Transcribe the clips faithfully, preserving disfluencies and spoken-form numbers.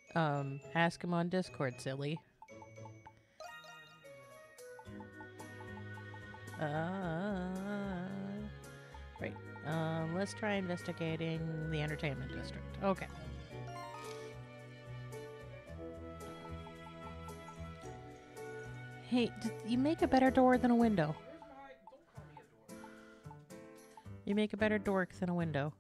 Um, ask him on Discord, silly. Uh, right. Um, let's try investigating the entertainment district. Okay. Hey, d- you make a better door than a window. You make a better dork than a window.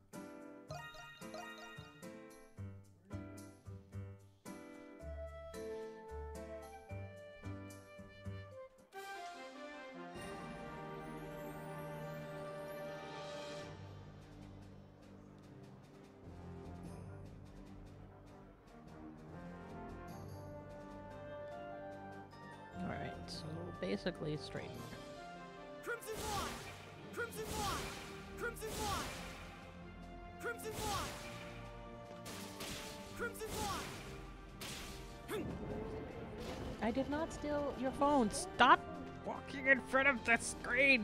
Alright, so basically straight north. Crimson Wand! Crimson Wand! Crimson Wand! Crimson Wand! Crimson Wand! I did not steal your phone. Stop walking in front of the screen.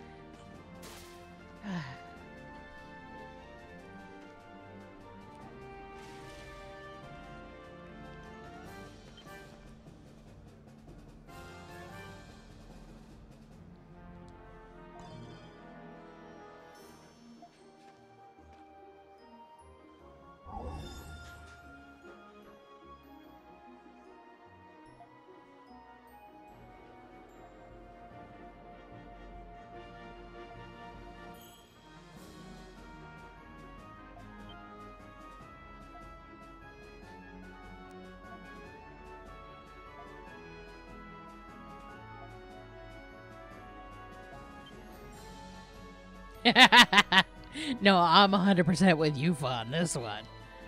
No, I'm one hundred percent with you on this one.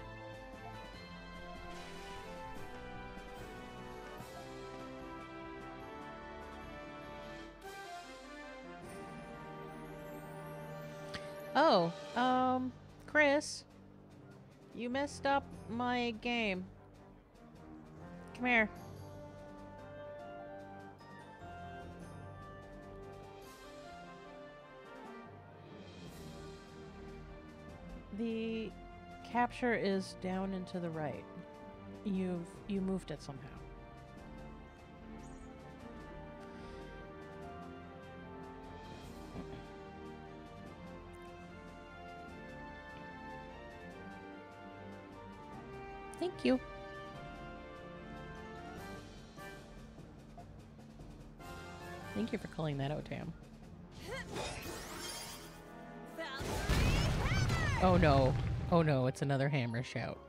Oh, um, Chris, you messed up my game. Come here. The capture is down and to the right. You've you moved it somehow. Thank you. Thank you for calling that out, Tam. Oh no. Oh no, it's another hammer shout.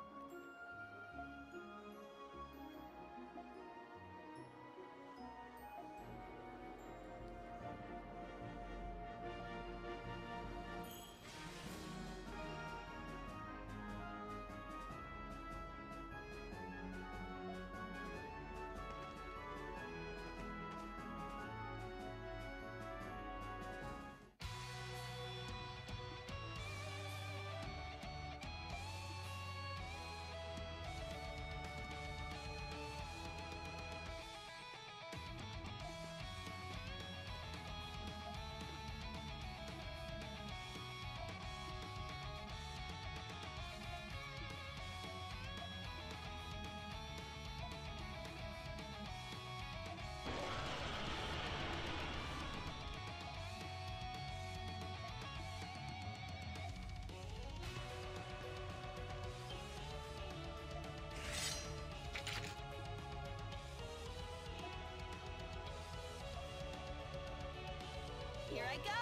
Here I go!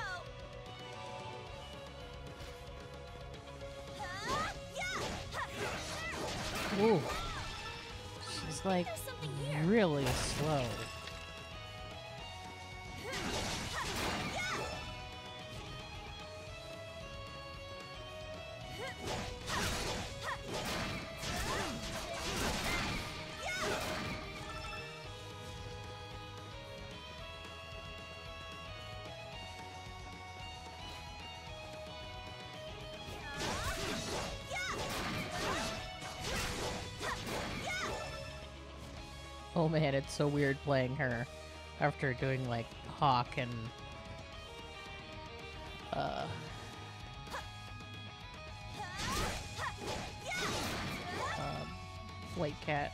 Uh, yeah! Ooh. She's like There's something here. really slow. Oh man, it's so weird playing her after doing like Hawk and uh um, White cat.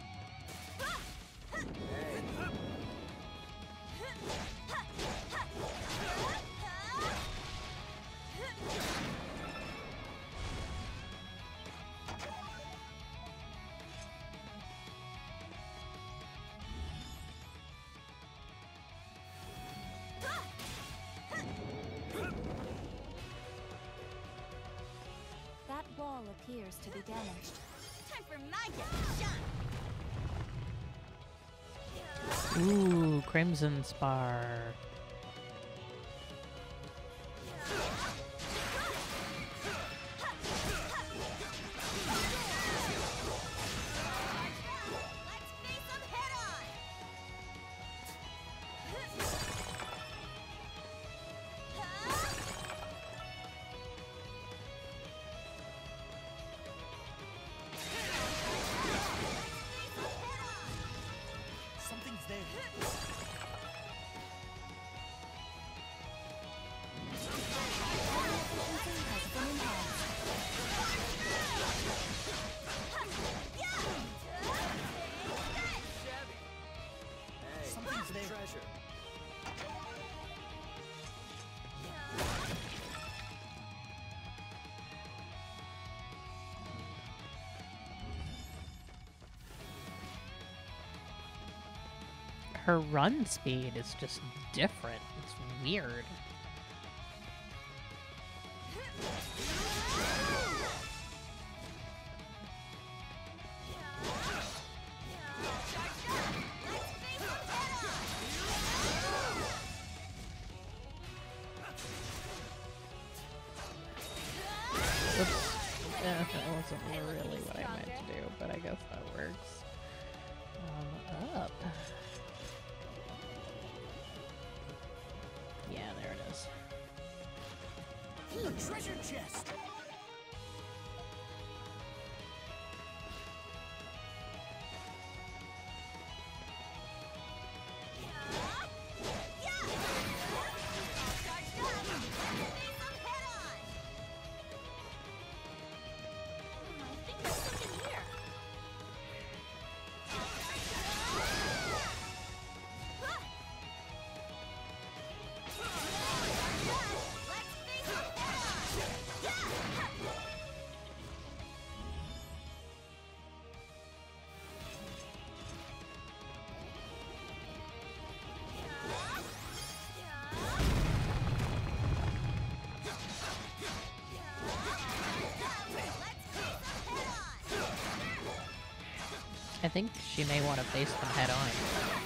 That wall appears to be damaged. Time for my shot. Ooh, Crimson Spar. Let's face them head on. Something's there. Has been enhanced. Something's there. Treasure. Her run speed is just different. It's weird. Oops. Yeah, that wasn't really what I meant to do, but I guess that works. Um, up. Yeah, there it is. A treasure chest. I think she may want to face them head on.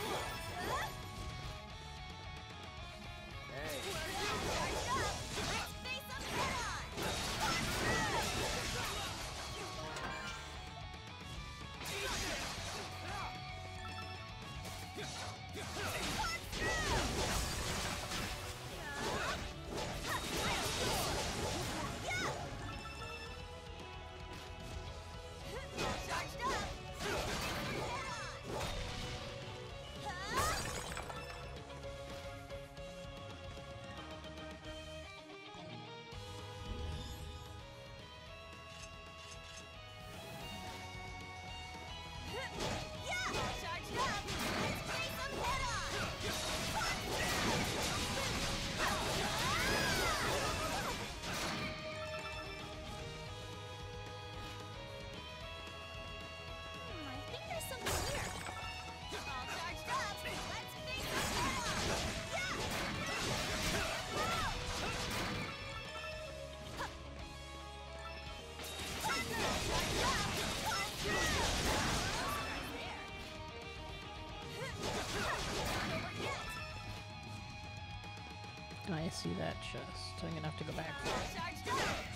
I see that chest. I'm gonna have to go back for it.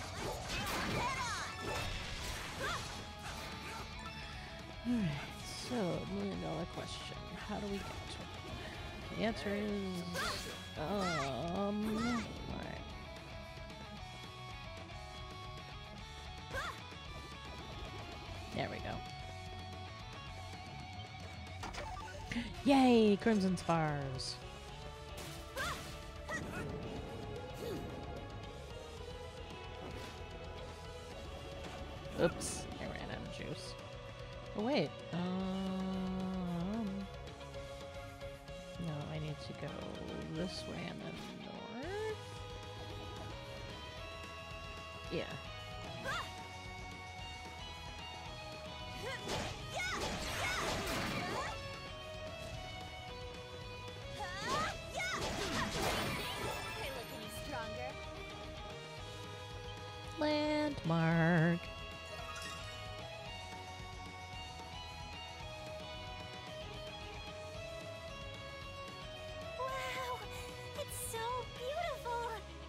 Alright, so million dollar question. How do we get to it? The answer is um alright. There we go. Yay! Crimson Spars! Oops, I ran out of juice. Oh, wait. Um. No, I need to go this way and then north. Yeah. They look any stronger. Landmark. Wow, it's so beautiful.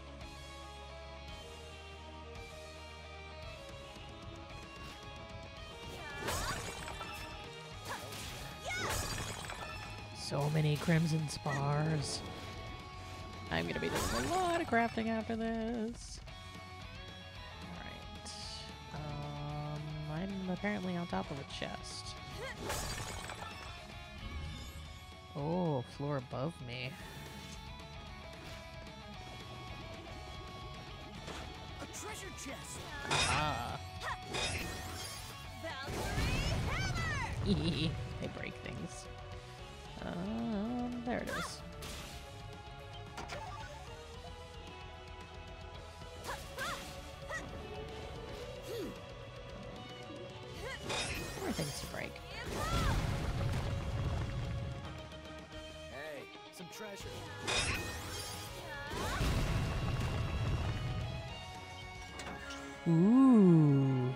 So many crimson spars. I'm gonna be doing a lot of crafting after this. Alright. Um, I'm apparently on top of a chest. Oh, floor above me. A treasure chest. Ah. Valkyrie They break things. Um, there it is. More things to break. Hey, some treasure. Ooh.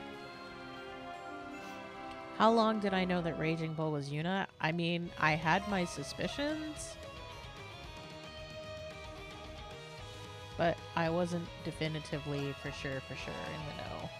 How long did I know that Raging Bull was Yuna? I mean, I had my suspicions, but I wasn't definitively for sure, for sure in the know.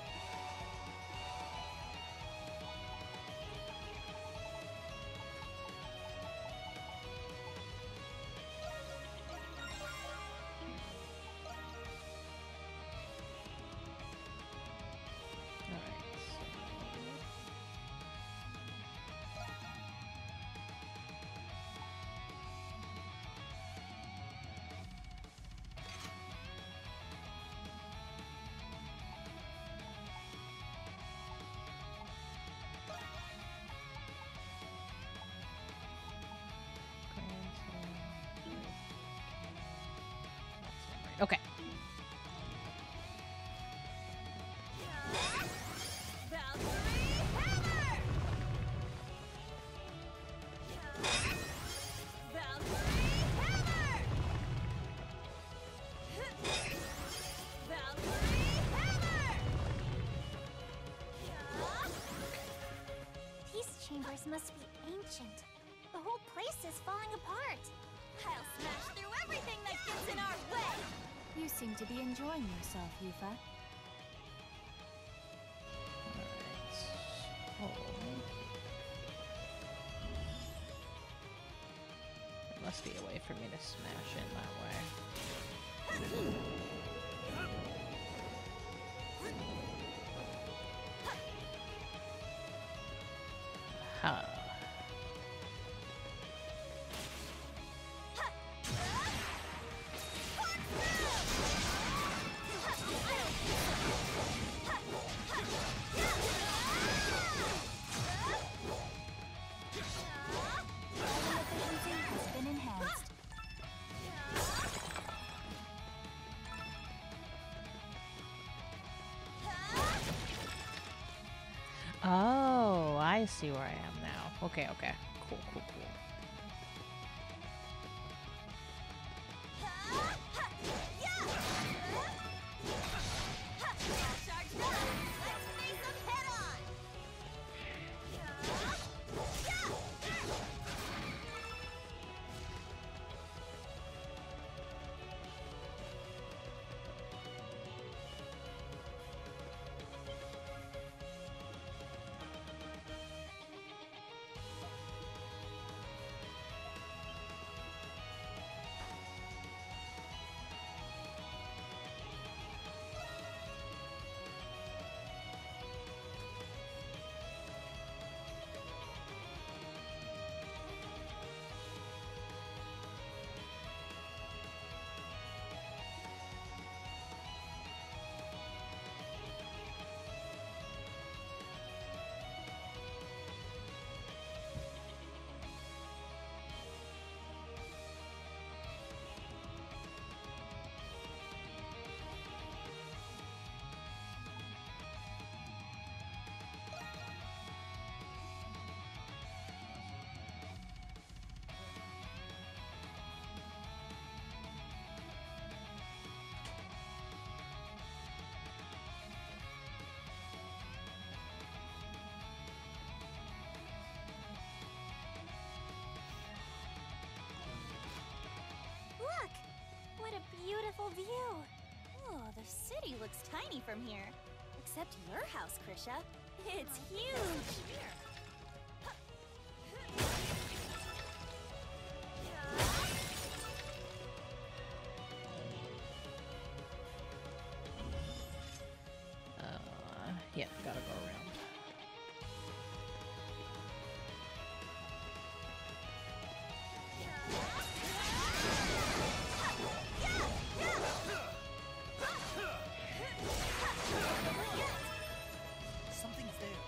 Okay. Valkyrie hammer! Valkyrie hammer! Valkyrie hammer! These chambers must be ancient. The whole place is falling apart. I'll smash through everything that gets in our way! You seem to be enjoying yourself, Yufa. Alright. Oh. There must be a way for me to smash in that way. Huh. Efficiency has been enhanced. Oh, I see where I am now. Okay, okay. Cool, cool, cool. beautiful view. Oh, the city looks tiny from here. Except your house, Krisha. It's huge. Uh, yeah, gotta go around. Something's there.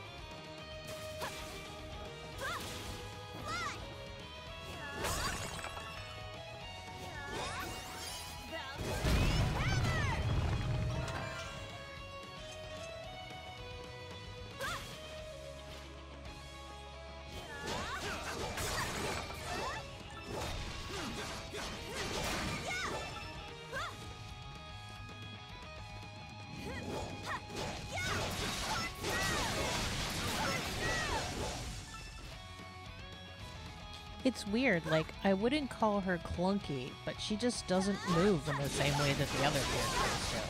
It's weird, like, I wouldn't call her clunky, but she just doesn't move in the same way that the other characters do.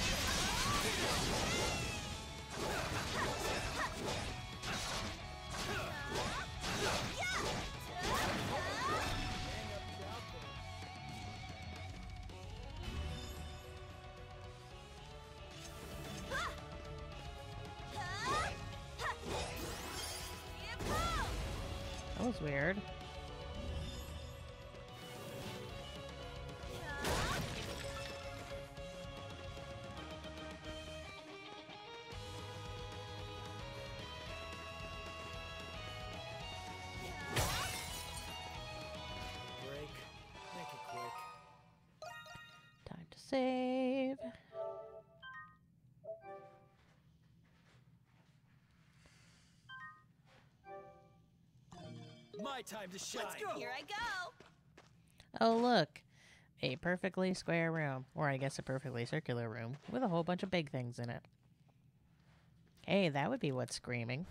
That was weird. Break. Make it quick. Time to save. My time to shine. Let's go. Here I go. Oh, look. A perfectly square room, or I guess a perfectly circular room, with a whole bunch of big things in it. Hey, that would be what's screaming.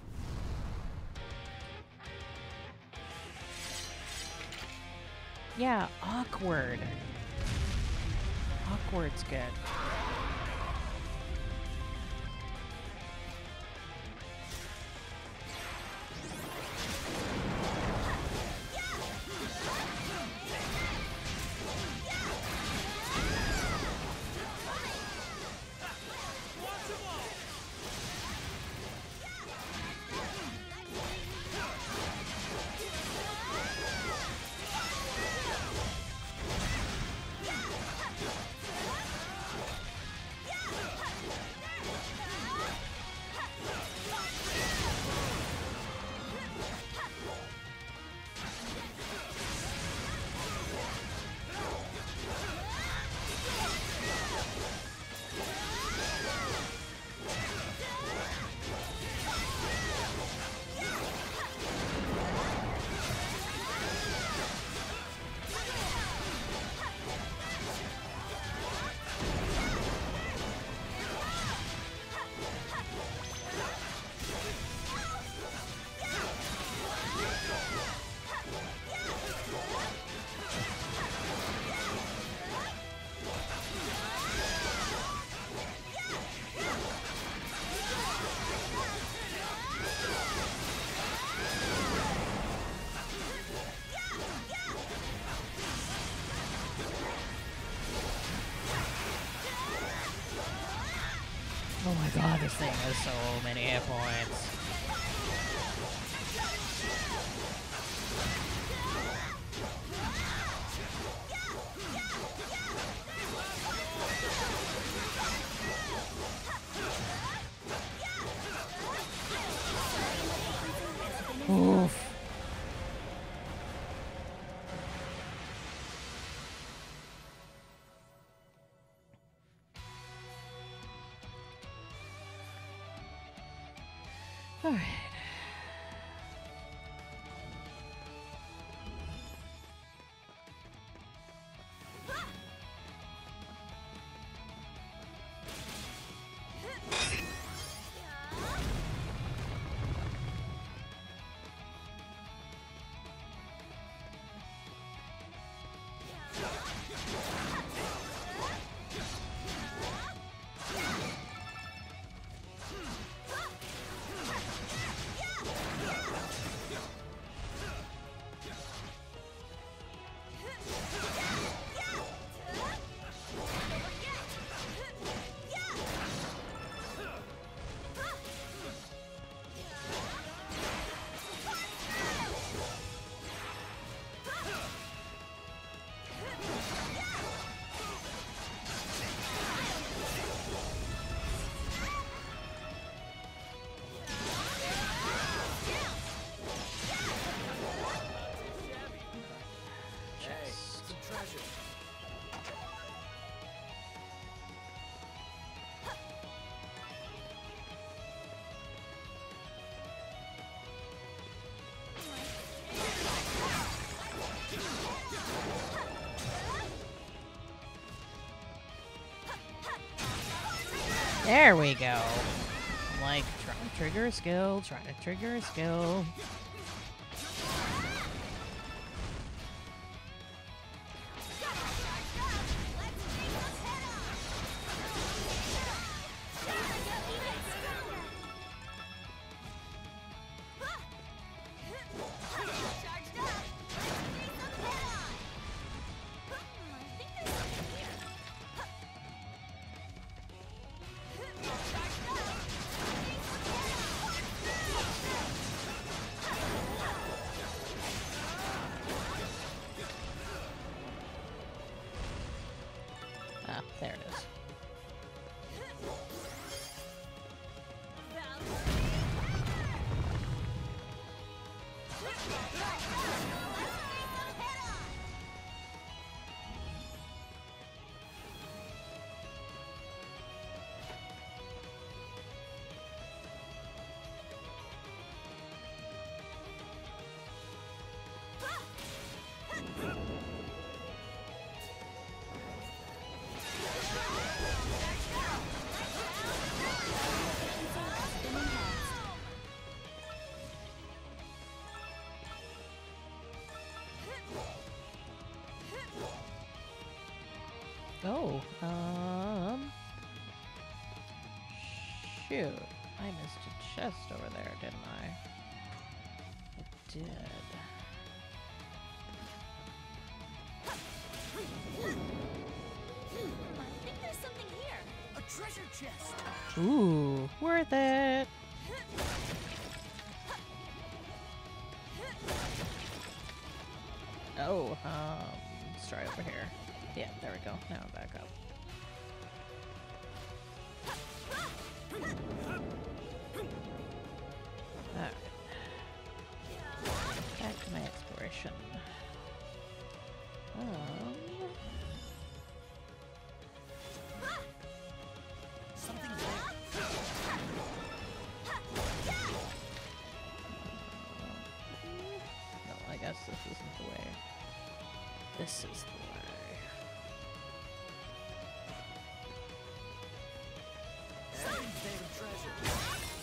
Yeah, awkward. Awkward's good. Oh my god, this thing has so many hit points. Oof. All right. There we go. Like, trying to trigger a skill, trying to trigger a skill. Ah, there it is. Oh, um... shoot. I missed a chest over there, didn't I? I did. I think there's something here. A treasure chest. Ooh, worth it! Oh, um, let's try over here. Yeah, there we go. Now I'm back up. Alright. Back to my exploration. Um... Something there. No, I guess this isn't the way. This is the way. Something's there of treasure.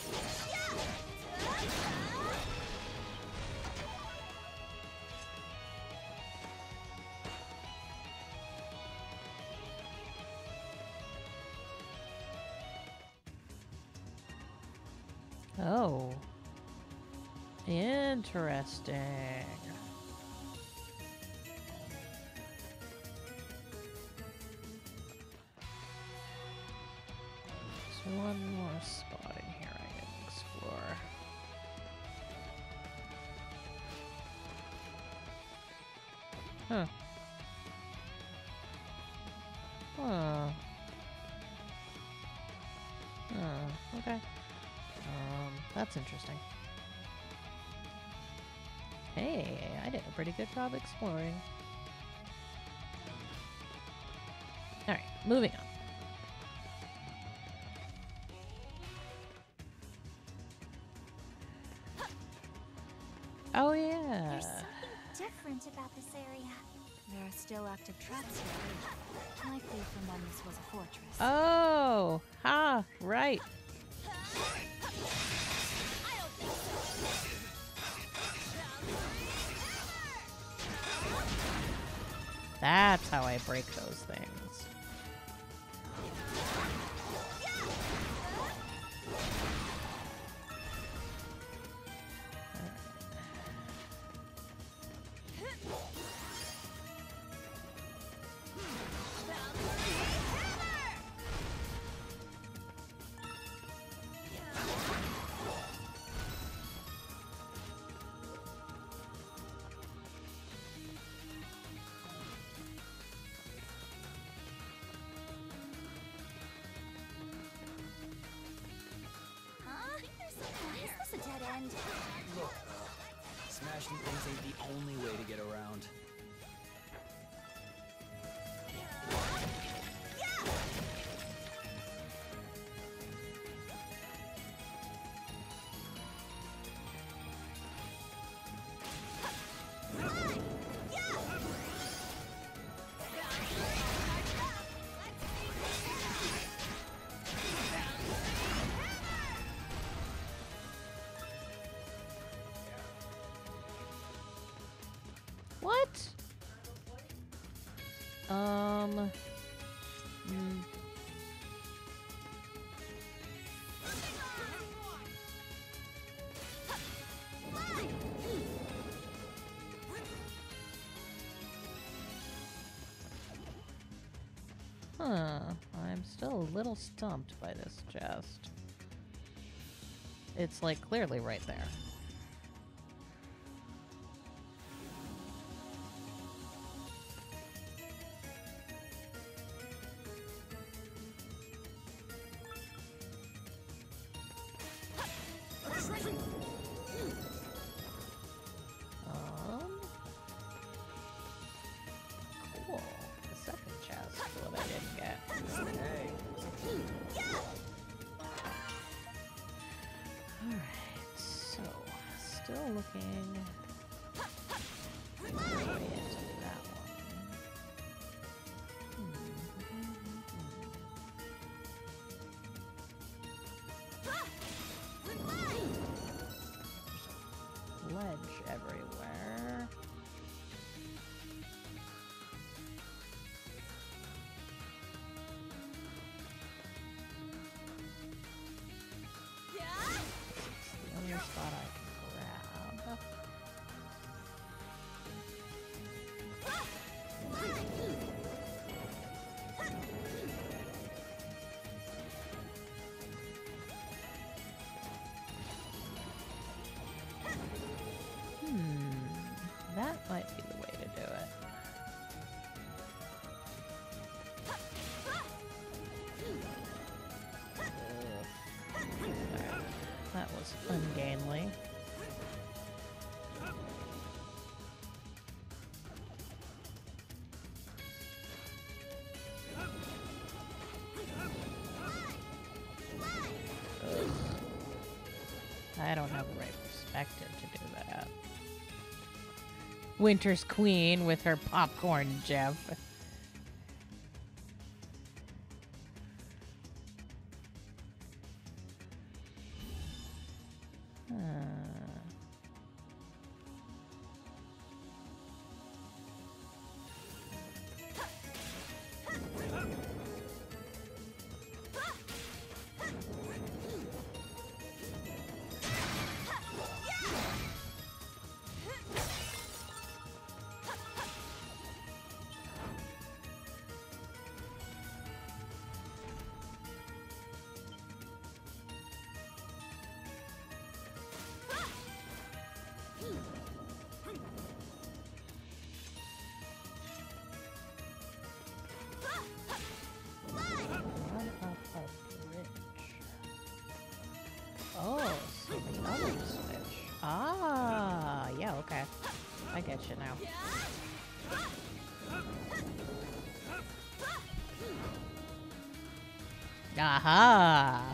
Oh. Interesting. There's one more spot in here I can explore. Huh. Huh. Oh, okay. Um, that's interesting. Hey, I did a pretty good job exploring. Alright, moving on. Oh yeah. There's something different about this area. There are still active traps here, likely from when this was a fortress. Oh, ha, right. That's how I break those things. Look, smashing things ain't the only way to get around. What? Um. Mm. Huh. I'm still a little stumped by this chest. It's like clearly right there. Um. Cool. The second chest, what I didn't get. Hey. Alright, so still looking way into that one. Hmm. There's a ledge everywhere. The only spot I can grab. Hmm, that might be the way to do it. Alright, that was ungainly. Ugh. I don't have the right perspective to do that. Winter's Queen with her popcorn, Jeff. Uh. Run up a bridge. Oh, so the other switch. Ah, yeah, okay. I get you now. Aha!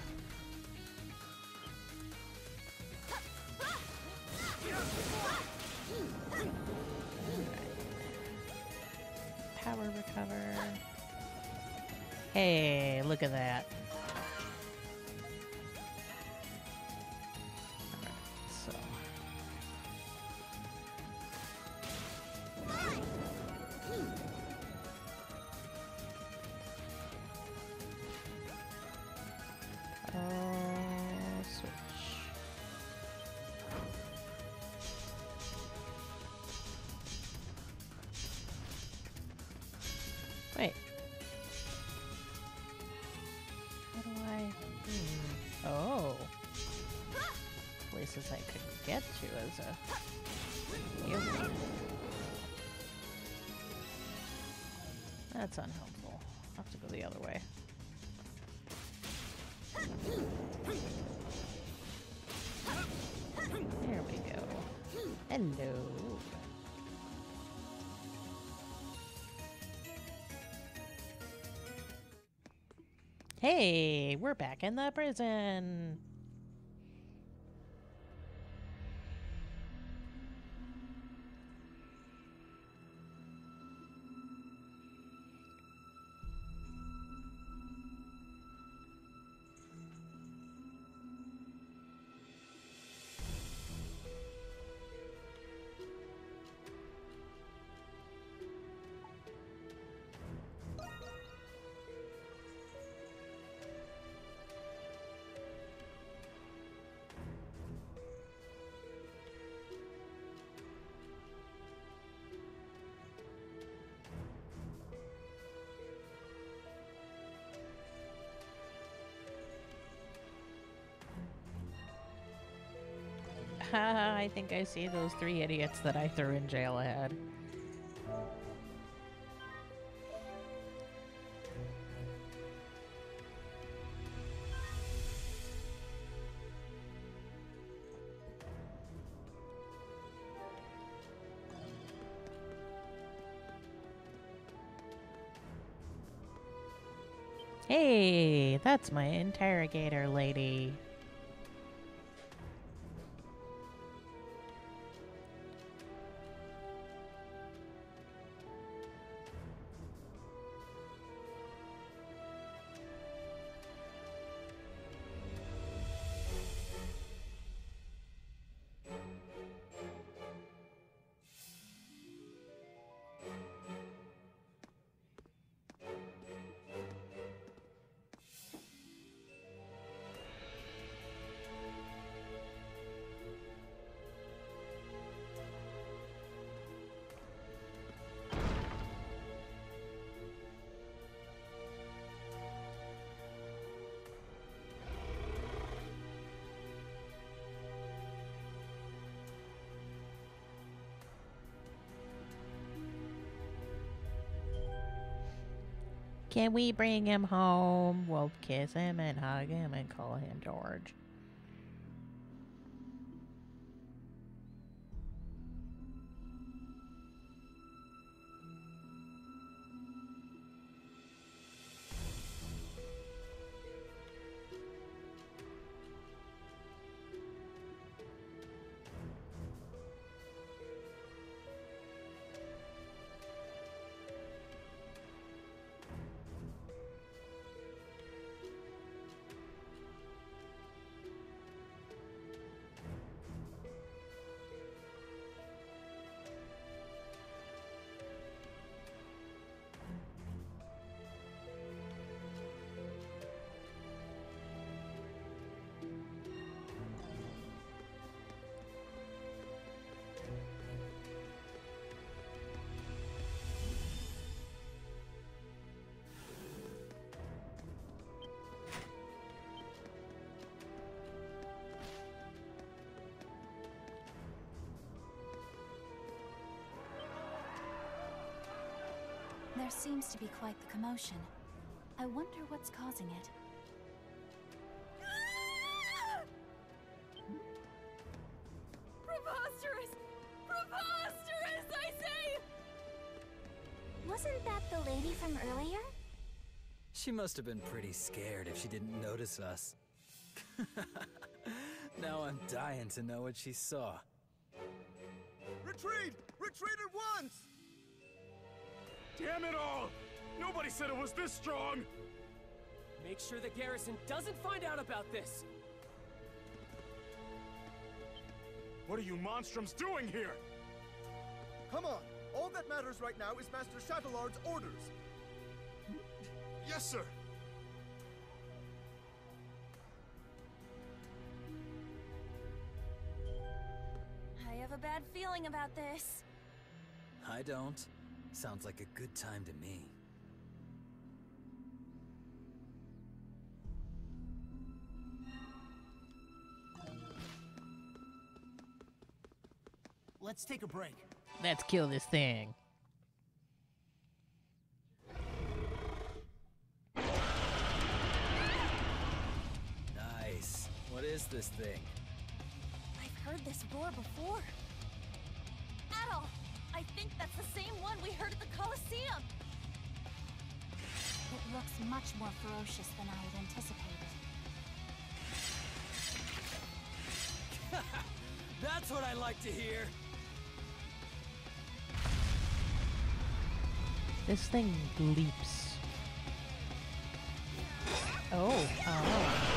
Power recover. Hey, look at that. Alright, so. Oh, switch. Wait. How do I... Hmm. Oh. Places I could get to as a human. That's unhelpful. I'll have to go the other way. There we go. Hello. Hey, we're back in the prison. I think I see those three idiots that I threw in jail ahead. Hey, that's my interrogator lady. Can we bring him home? We'll kiss him and hug him and call him George. There seems to be quite the commotion. I wonder what's causing it. Preposterous! Preposterous, I say! Wasn't that the lady from earlier? She must have been pretty scared if she didn't notice us. Now I'm dying to know what she saw. Retreat! Retreat at once! Damn it all! Nobody said it was this strong! Make sure the garrison doesn't find out about this! What are you monstroms doing here? Come on! All that matters right now is Master Chatelard's orders! Yes, sir! I have a bad feeling about this. I don't. Sounds like a good time to me. Let's take a break. Let's kill this thing. Nice. What is this thing? I've heard this roar before. Adol! I think that's the same one we heard at the Colosseum! It looks much more ferocious than I had anticipated. That's what I like to hear! This thing leaps. Oh, oh.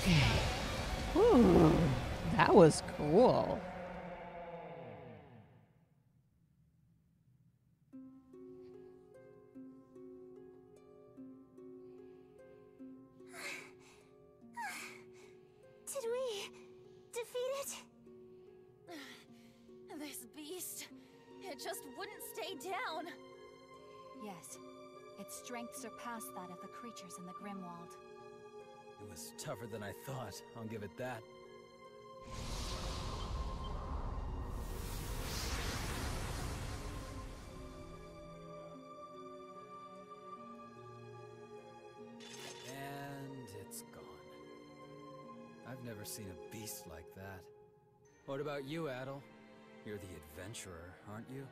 Okay. Ooh, that was cool. Did we defeat it? This beast, it just wouldn't stay down. Yes, its strength surpassed that of the creatures in the Grimwald. It was tougher than I thought, I'll give it that. And it's gone. I've never seen a beast like that. What about you, Adel? You're the adventurer, aren't you?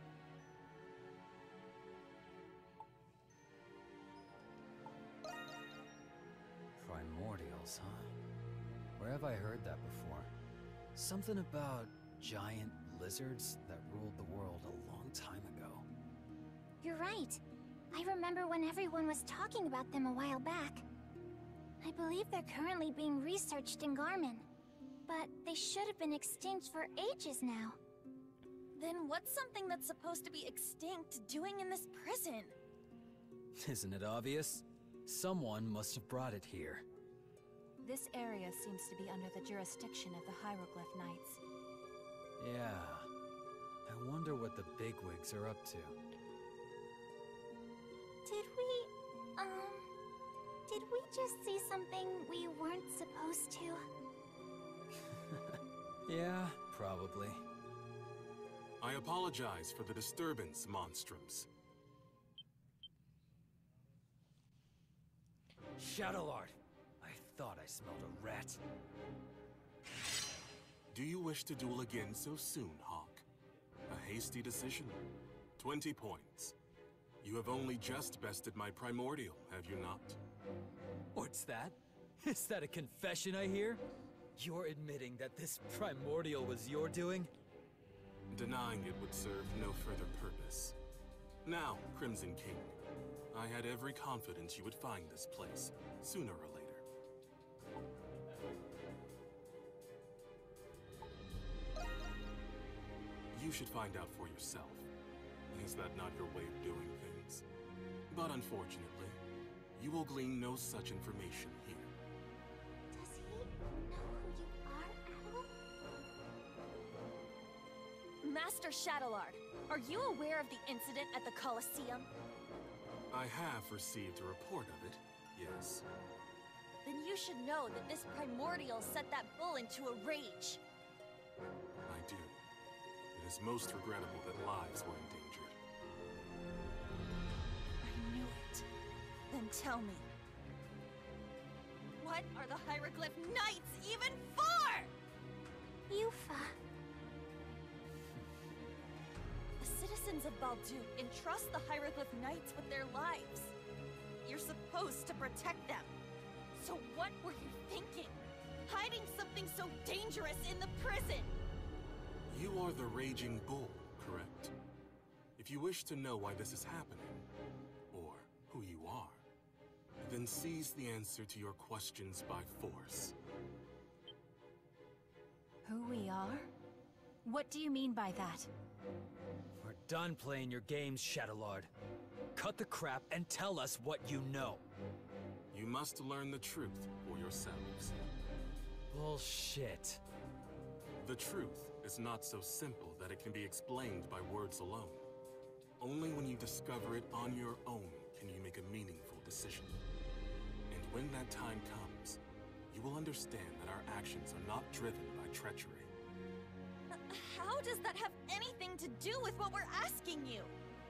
Primordials, huh? Where have I heard that before? Something about giant lizards that ruled the world a long time ago. You're right. I remember when everyone was talking about them a while back. I believe they're currently being researched in Garmin. But they should have been extinct for ages now. Then what's something that's supposed to be extinct doing in this prison? Isn't it obvious? Someone must have brought it here. This area seems to be under the jurisdiction of the Hieroglyph Knights. Yeah. I wonder what the bigwigs are up to. Did we, um... Did we just see something we weren't supposed to? Yeah, probably. I apologize for the disturbance, monstrums. Shadowlord! I thought I smelled a rat. Do you wish to duel again so soon, Hawk? A hasty decision. Twenty points. You have only just bested my primordial, have you not? What's that? Is that a confession I hear? You're admitting that this primordial was your doing? Denying it would serve no further purpose. Now, Crimson King, I had every confidence you would find this place, sooner or later. You should find out for yourself. Is that not your way of doing things? But unfortunately, you will glean no such information here. Does he know who you are, Adel? Master Shadowlord, are you aware of the incident at the Colosseum? I have received a report of it, yes. Then you should know that this primordial set that bull into a rage. I do. It is most regrettable that lives were endangered. I knew it. Then tell me, what are the Hieroglyph Knights even for? Yuffie. The citizens of Balduke entrust the Hieroglyph Knights with their lives. You're supposed to protect them. So what were you thinking? Hiding something so dangerous in the prison? You are the Raging Bull, correct? If you wish to know why this is happening, or who you are, then seize the answer to your questions by force. Who we are? What do you mean by that? We're done playing your games, Shadowlord. Cut the crap and tell us what you know. You must learn the truth for yourselves. Bullshit. The truth is not so simple that it can be explained by words alone. Only when you discover it on your own can you make a meaningful decision. And when that time comes, you will understand that our actions are not driven by treachery. How does that have anything to do with what we're asking you?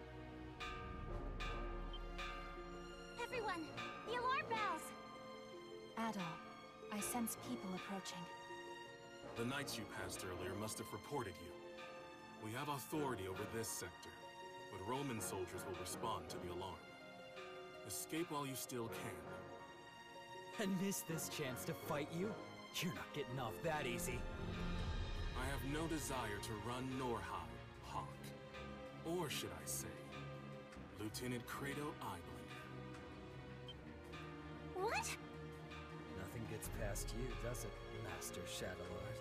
Everyone, the alarm bells! Adel, I sense people approaching. The knights you passed earlier must have reported you. We have authority over this sector, but Roman soldiers will respond to the alarm. Escape while you still can. And miss this chance to fight you? You're not getting off that easy. I have no desire to run nor hide, Hawk. Or should I say, Lieutenant Credo Eibling. What? Nothing gets past you, does it, Master Shadowlord?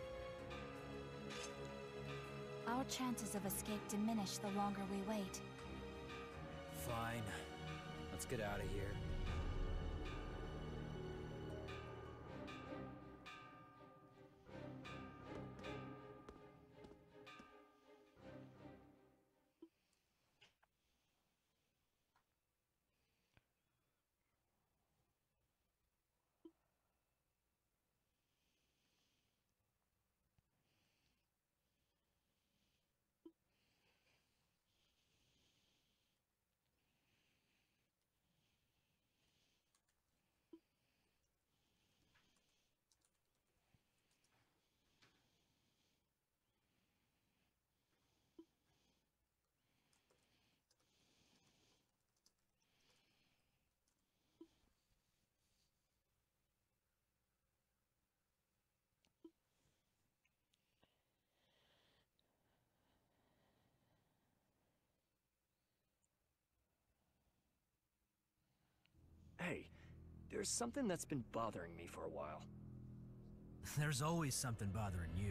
Our chances of escape diminish the longer we wait. Fine. Let's get out of here. Hey, there's something that's been bothering me for a while. There's always something bothering you.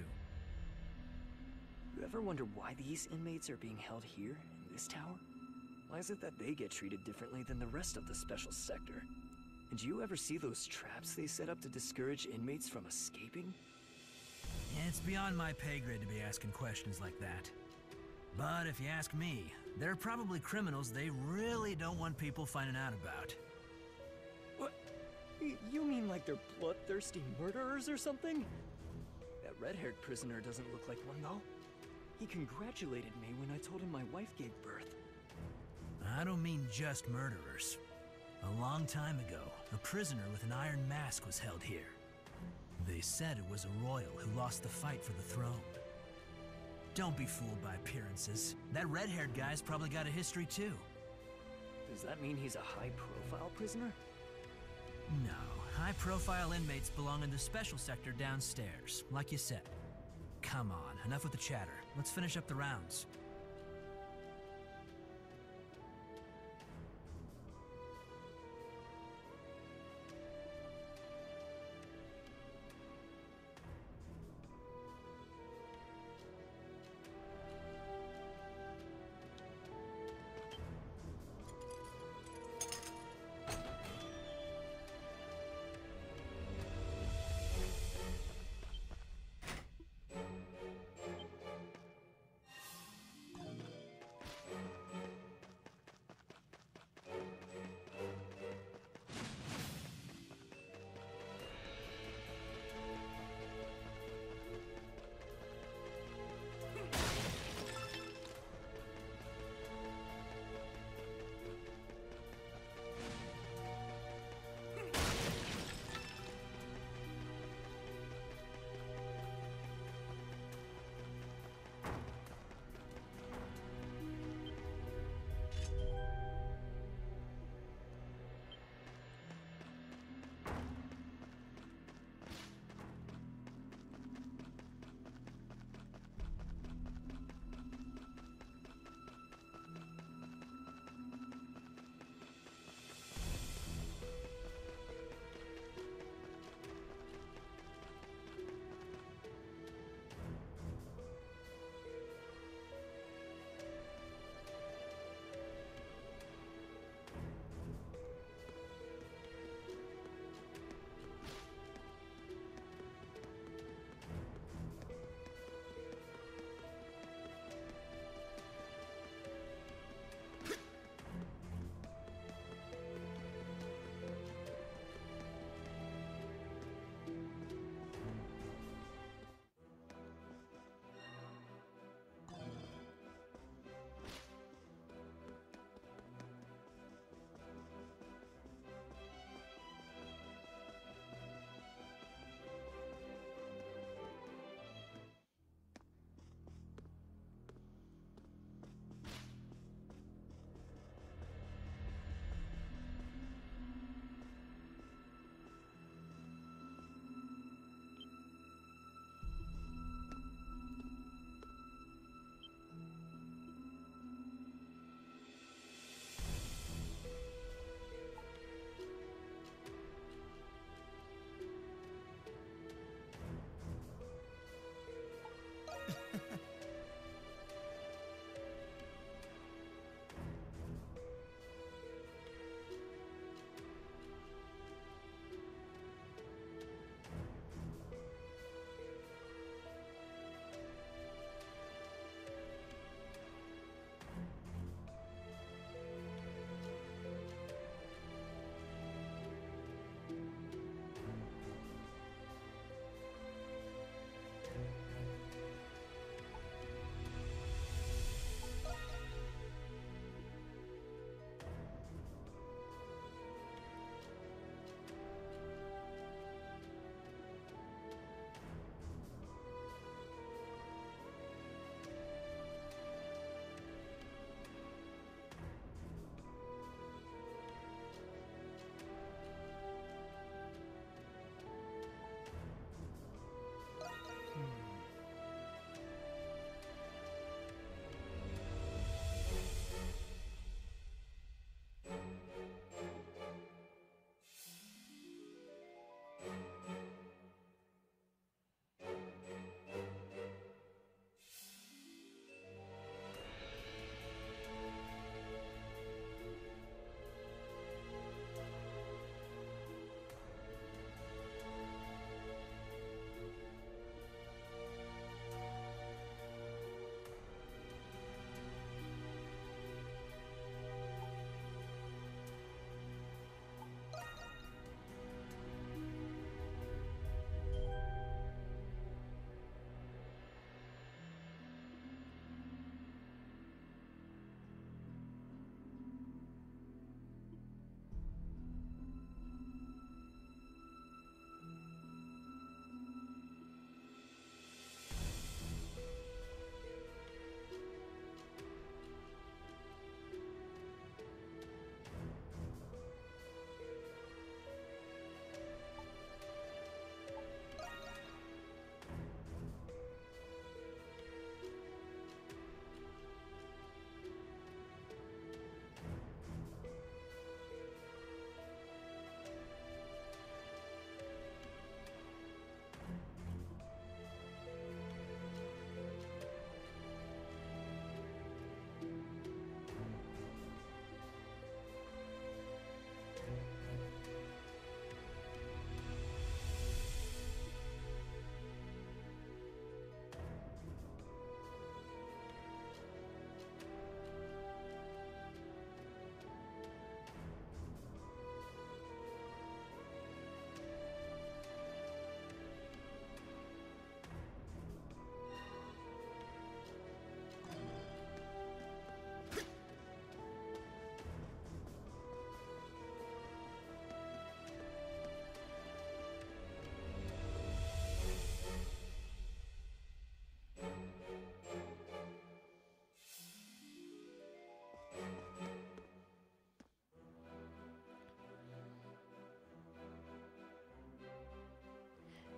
You ever wonder why these inmates are being held here, in this tower? Why is it that they get treated differently than the rest of the special sector? And do you ever see those traps they set up to discourage inmates from escaping? Yeah, it's beyond my pay grade to be asking questions like that. But if you ask me, they're probably criminals they really don't want people finding out about. What? Y- You mean like they're bloodthirsty murderers or something? That red-haired prisoner doesn't look like one, though. He congratulated me when I told him my wife gave birth. I don't mean just murderers. A long time ago, a prisoner with an iron mask was held here. They said it was a royal who lost the fight for the throne. Don't be fooled by appearances. That red-haired guy's probably got a history too. Does that mean he's a high-profile prisoner? No, high-profile inmates belong in the special sector downstairs, like you said. Come on, enough with the chatter. Let's finish up the rounds.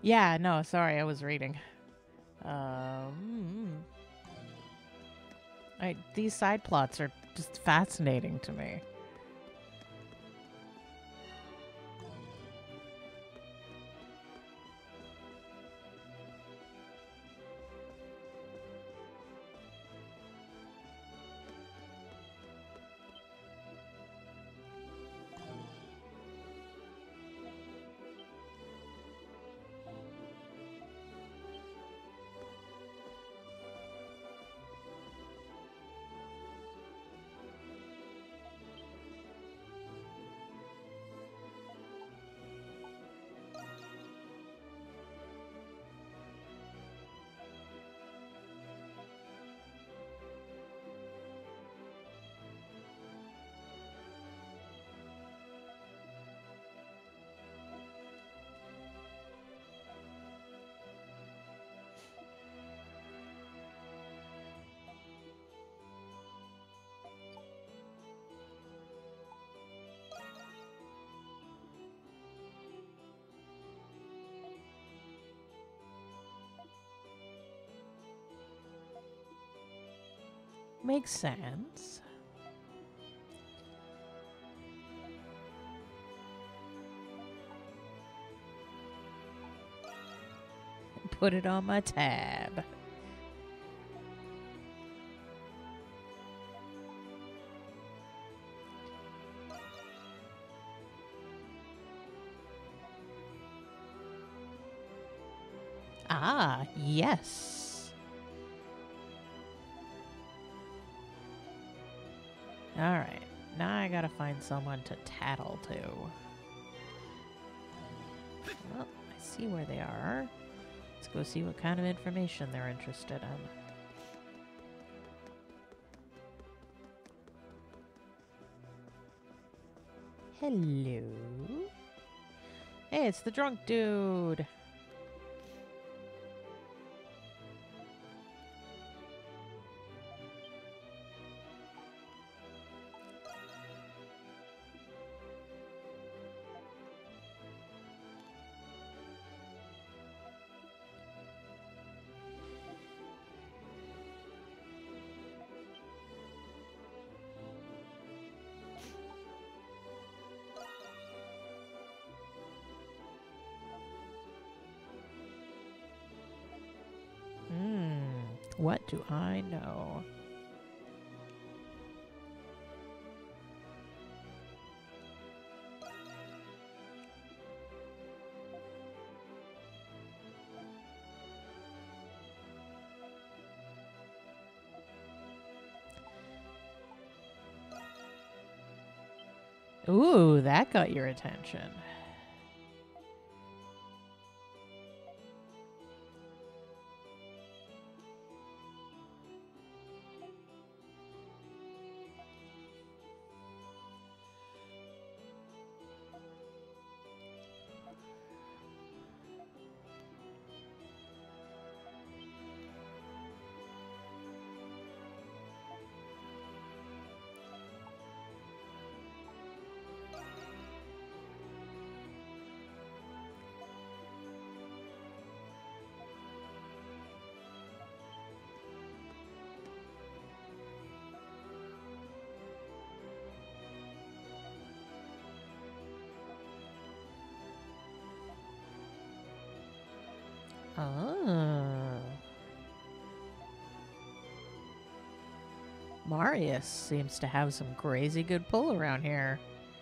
Yeah, no, sorry, I was reading. Um, I, these side plots are just fascinating to me. Makes sense. Put it on my tab. Ah, yes. Alright, now I gotta find someone to tattle to. Well, I see where they are. Let's go see what kind of information they're interested in. Hello? Hey, it's the drunk dude! What do I know? Ooh, that got your attention. Ah. Marius seems to have some crazy good pull around here.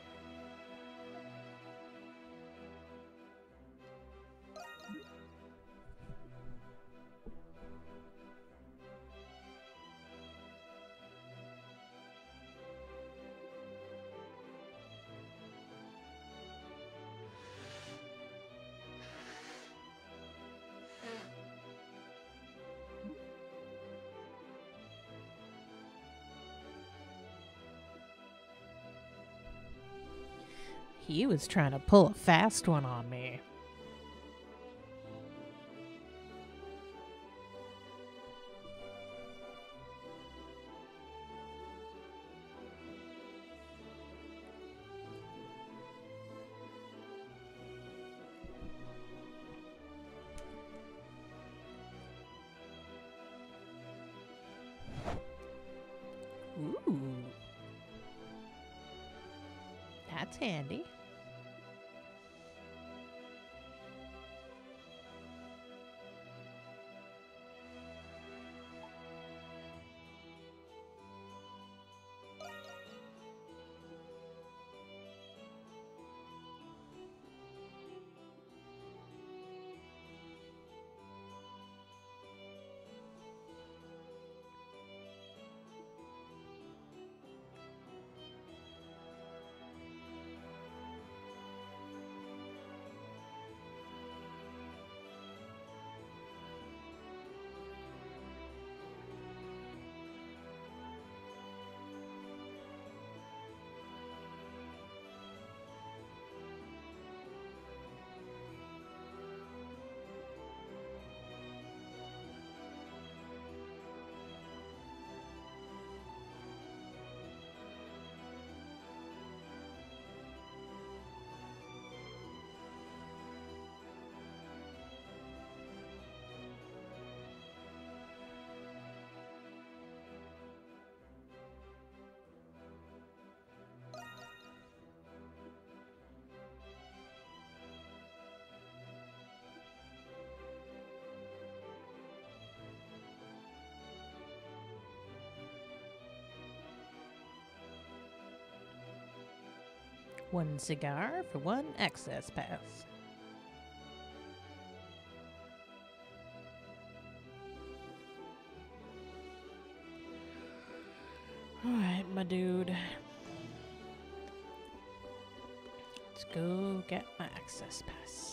He was trying to pull a fast one on me. Ooh. That's handy. One cigar for one access pass. Alright, my dude. Let's go get my access pass.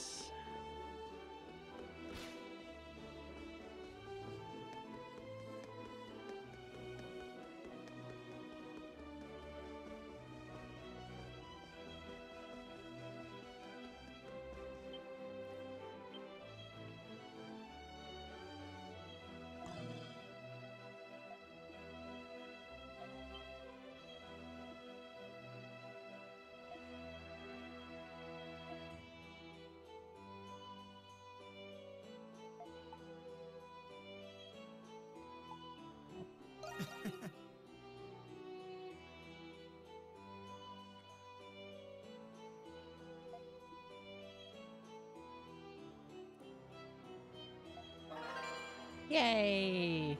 Yay!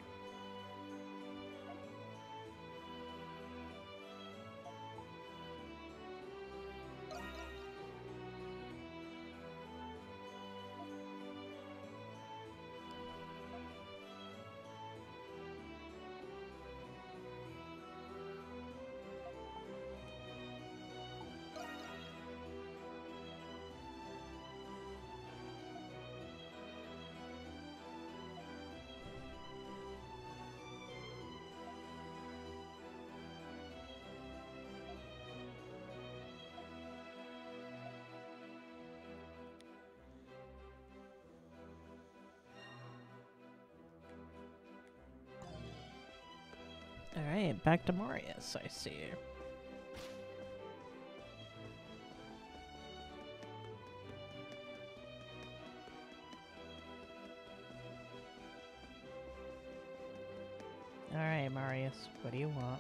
Alright, back to Marius, I see. Alright, Marius, what do you want?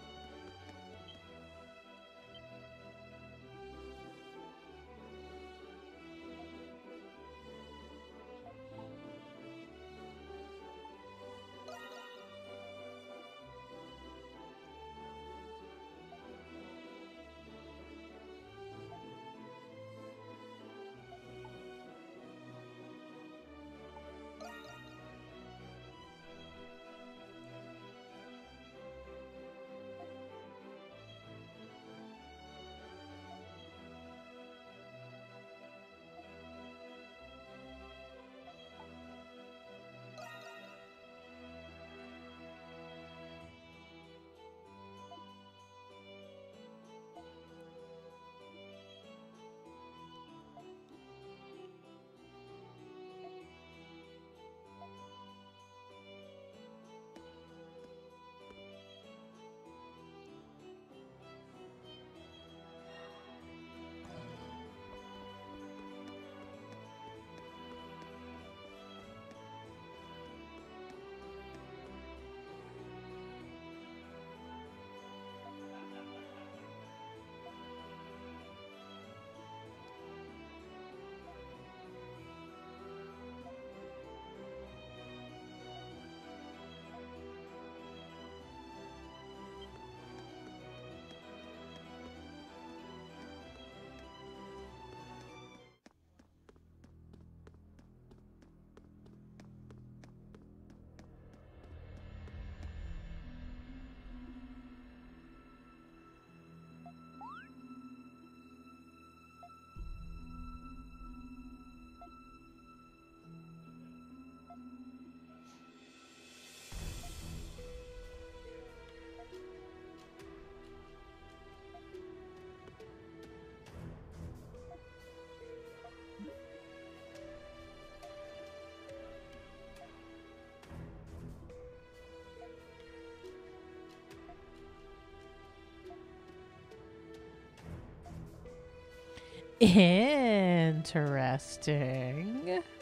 Interesting.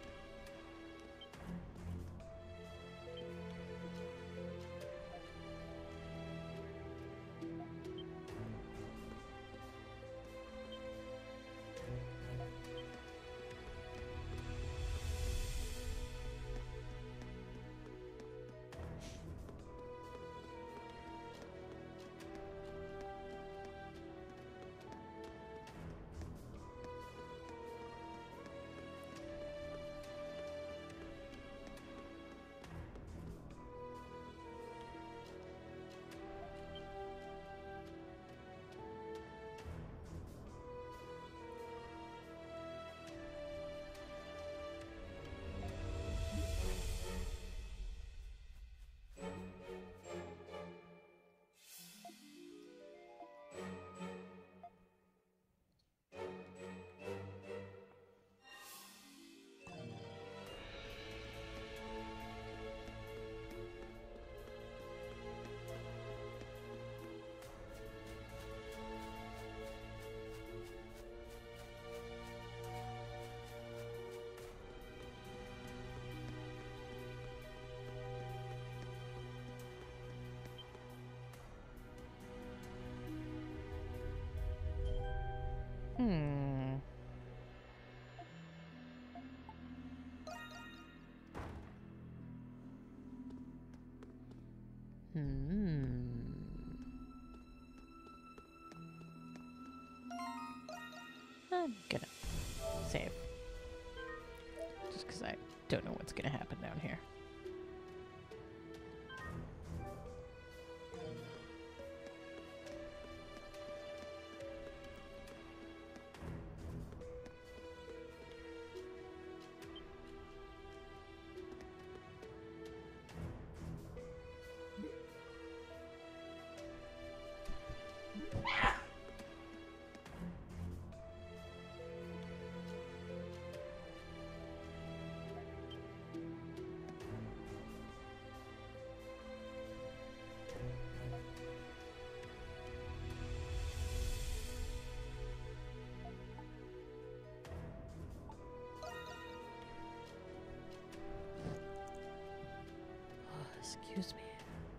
Hmm. Hmm. I'm gonna save. Just because I don't know what's gonna happen down here. Excuse me.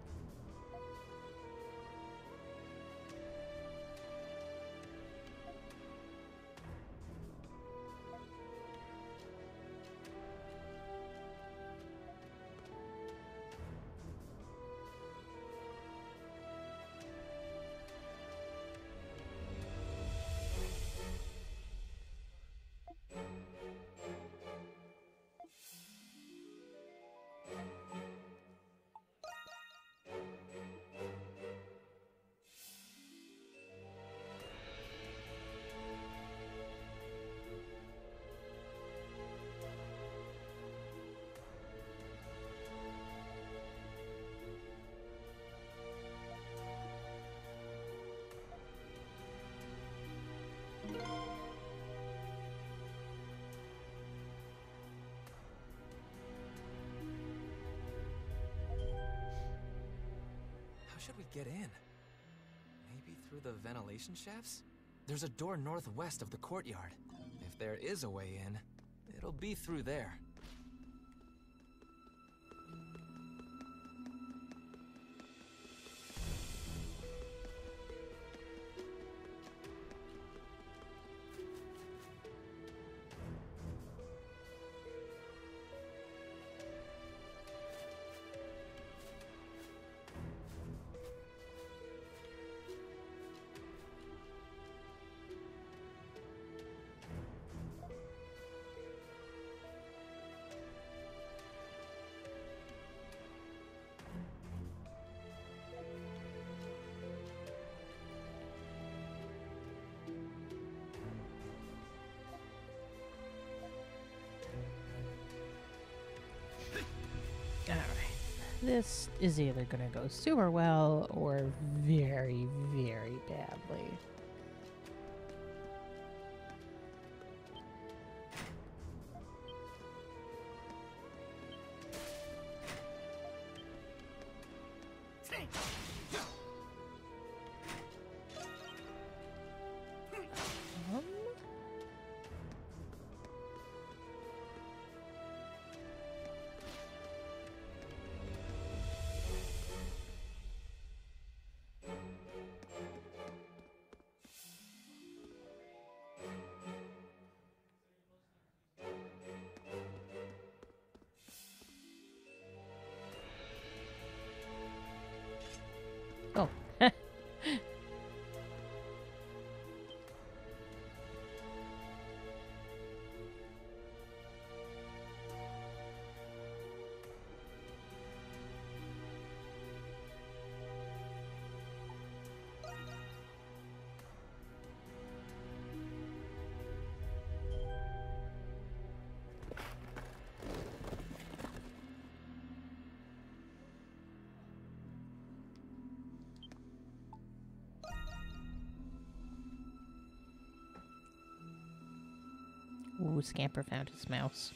Should we get in? Maybe through the ventilation shafts? There's a door northwest of the courtyard. If there is a way in, it'll be through there. This is either gonna go super well or very, very badly. Um, Oh. Ooh, Scamper found his mouse.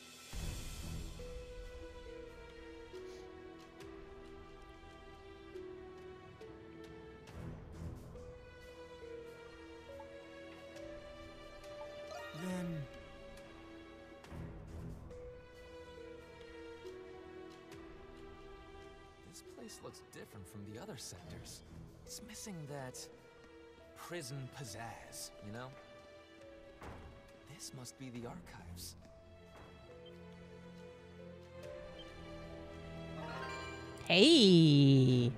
Then... This place looks different from the other sectors. It's missing that prison pizzazz, you know? This must be the archives. Hey!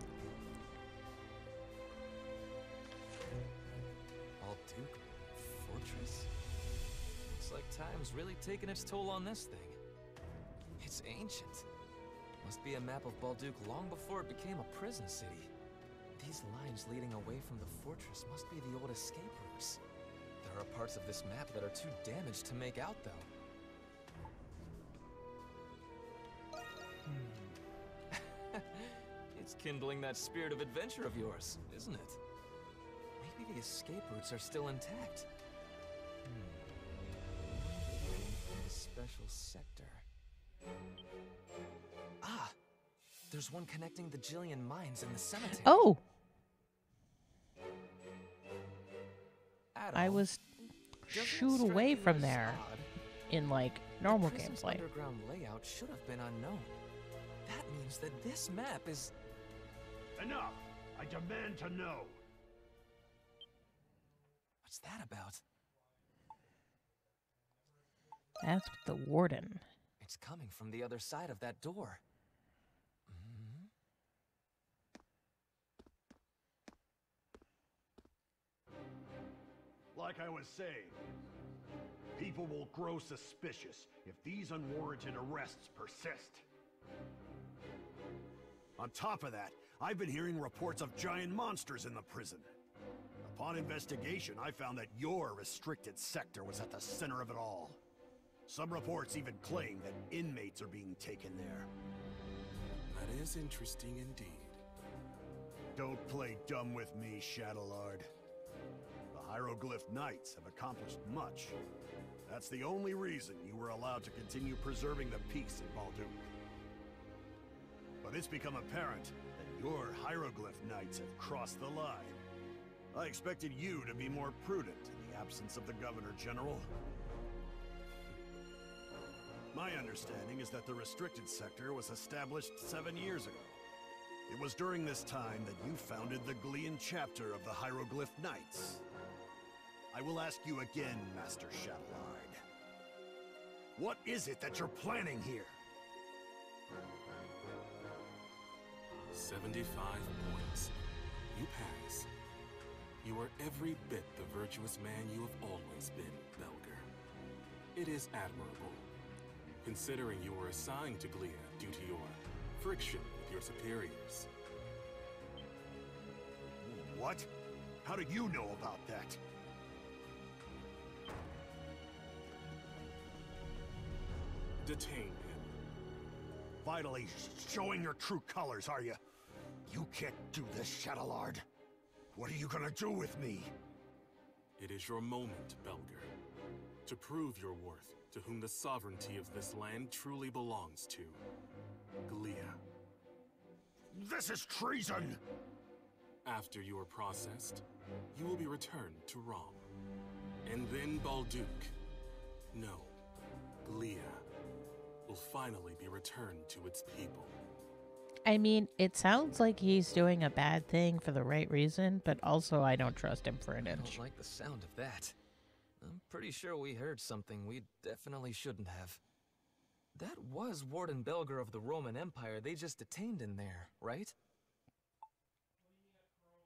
Balduke Fortress? Looks like time's really taken its toll on this thing. It's ancient. Must be a map of Balduke long before it became a prison city. These lines leading away from the fortress must be the old escape routes. There are parts of this map that are too damaged to make out, though. Hmm. It's kindling that spirit of adventure of yours, isn't it? Maybe the escape routes are still intact. Hmm. A special sector. Ah! There's one connecting the Jillian mines and the cemetery. Oh! At I all. was Doesn't shoot strike away you from as there odd? in, like, normal Prism's gameplay. underground layout should have been unknown. That means that this map is... Enough! I demand to know! What's that about? That's the warden. It's coming from the other side of that door. Mm-hmm. Like I was saying, people will grow suspicious if these unwarranted arrests persist. On top of that, I've been hearing reports of giant monsters in the prison. Upon investigation, I found that your restricted sector was at the center of it all. Some reports even claim that inmates are being taken there. That is interesting indeed. Don't play dumb with me, Shadowlord. The Hieroglyph Knights have accomplished much. That's the only reason you were allowed to continue preserving the peace in Balduke. But it's become apparent that your Hieroglyph Knights have crossed the line. I expected you to be more prudent in the absence of the Governor General. My understanding is that the restricted sector was established seven years ago. It was during this time that you founded the Glean chapter of the Hieroglyph Knights. I will ask you again, Master Shadowlord. What is it that you're planning here? seventy-five points. You pass. You are every bit the virtuous man you have always been, Belger. It is admirable, considering you were assigned to Glia due to your friction with your superiors. What? How do you know about that? Detain him. Finally showing your true colors, are you? You can't do this, Shadowlord. What are you gonna do with me? It is your moment, Belger. To prove your worth to whom the sovereignty of this land truly belongs to. Glia. This is treason! After you are processed, you will be returned to Rom. And then Balduke. No, Glia will finally be returned to its people. I mean, it sounds like he's doing a bad thing for the right reason, but also I don't trust him for an I inch. don't like the sound of that. I'm pretty sure we heard something we definitely shouldn't have. That was Warden Belger of the Roman Empire they just detained in there, right?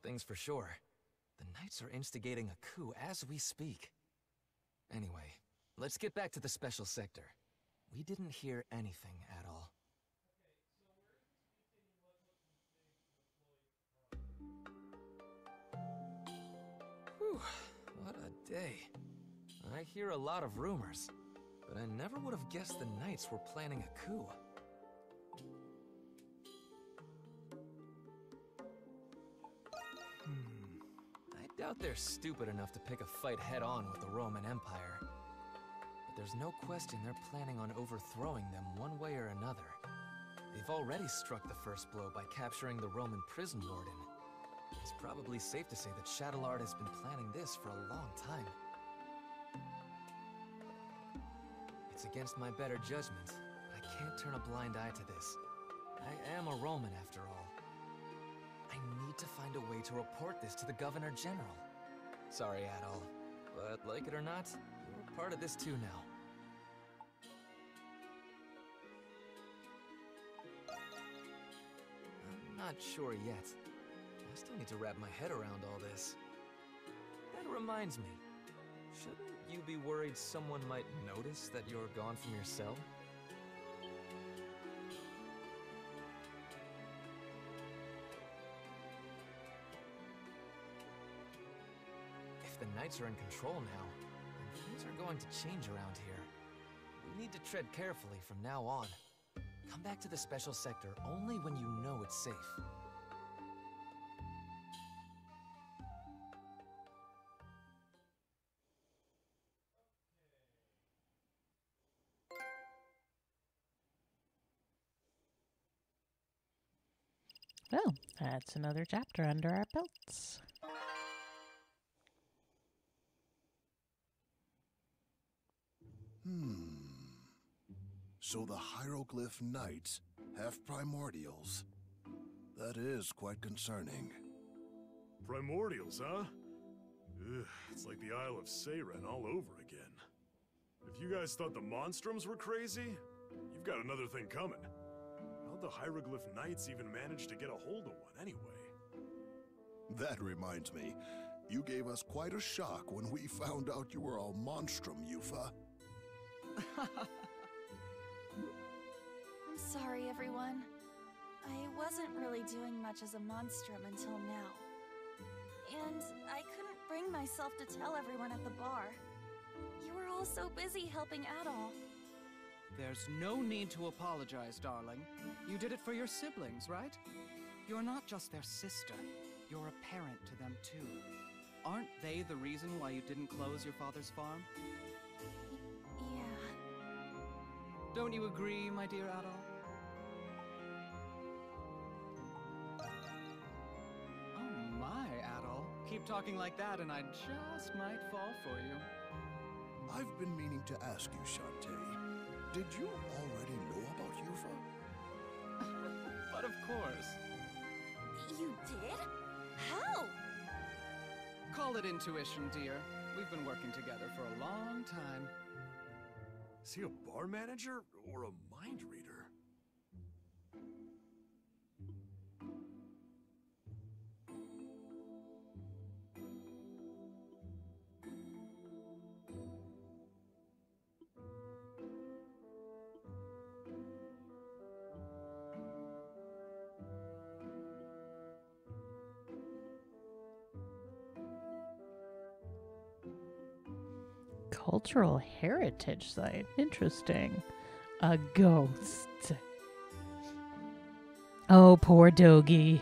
thing's for sure. The Knights are instigating a coup as we speak. Anyway, let's get back to the special sector. We didn't hear anything at all. Whew, what a day. I hear a lot of rumors, but I never would have guessed the Knights were planning a coup. Hmm. I doubt they're stupid enough to pick a fight head-on with the Roman Empire. But there's no question they're planning on overthrowing them one way or another. They've already struck the first blow by capturing the Roman prison warden. It's probably safe to say that Shadowlord has been planning this for a long time. It's against my better judgment, but I can't turn a blind eye to this. I am a Roman after all. I need to find a way to report this to the Governor General. Sorry, Adol, but like it or not, you're part of this too now. I'm not sure yet. I still need to wrap my head around all this. That reminds me. Shouldn't you be worried someone might notice that you're gone from your cell? If the Knights are in control now, then things are going to change around here. We need to tread carefully from now on. Come back to the special sector only when you know it's safe. Well, that's another chapter under our belts. Hmm. So the Hieroglyph Knights have primordials. That is quite concerning. Primordials, huh? Ugh, it's like the Isle of Seiren all over again. If you guys thought the Monstroms were crazy, you've got another thing coming. How'd the Hieroglyph Knights even manage to get a hold of one anyway? That reminds me, you gave us quite a shock when we found out you were a monstrum, Yuffie. I'm sorry, everyone. I wasn't really doing much as a monstrum until now. And I couldn't bring myself to tell everyone at the bar. You were all so busy helping Adol. There's no need to apologize, darling. You did it for your siblings, right? You're not just their sister. You're a parent to them, too. Aren't they the reason why you didn't close your father's farm? Yeah. Don't you agree, my dear Adol? Oh my, Adol. Keep talking like that and I just might fall for you. I've been meaning to ask you, Shantae. Did you already know about Yuffie? But of course. You did? How? Call it intuition, dear. We've been working together for a long time. Is he a bar manager or a mind reader? Cultural heritage site. Interesting. A ghost. Oh, poor Dogi.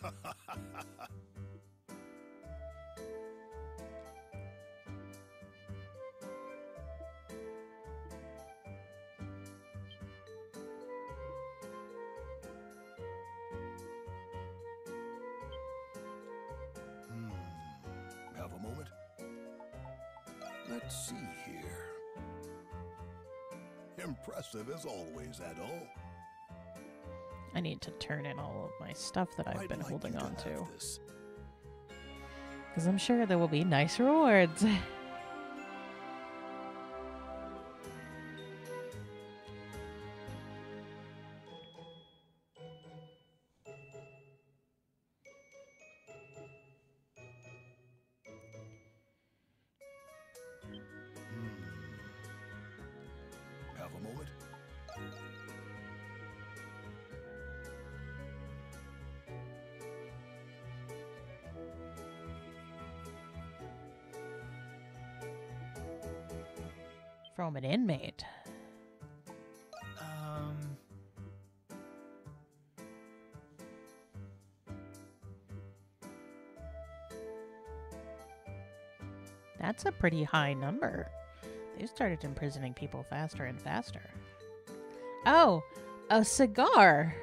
Have a moment? Let's see here. Impressive as always, Adol. I need to turn in all of my stuff that I've I'd been like holding you to on to. have this. Because I'm sure there will be nice rewards. Have a moment? From an inmate. Um... That's a pretty high number. They started imprisoning people faster and faster. Oh, a cigar.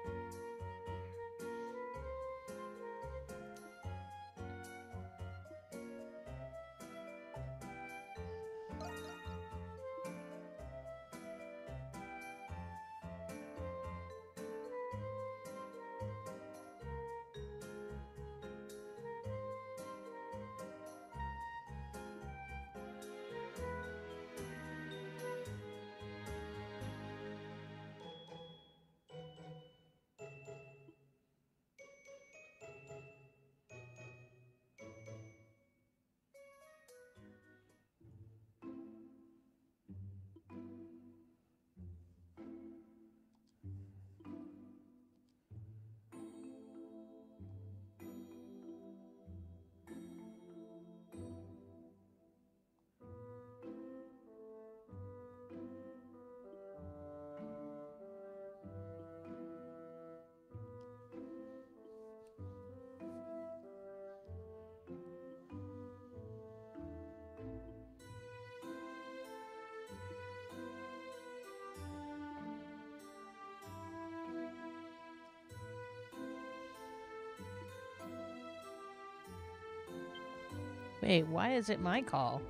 Wait, why is it my call?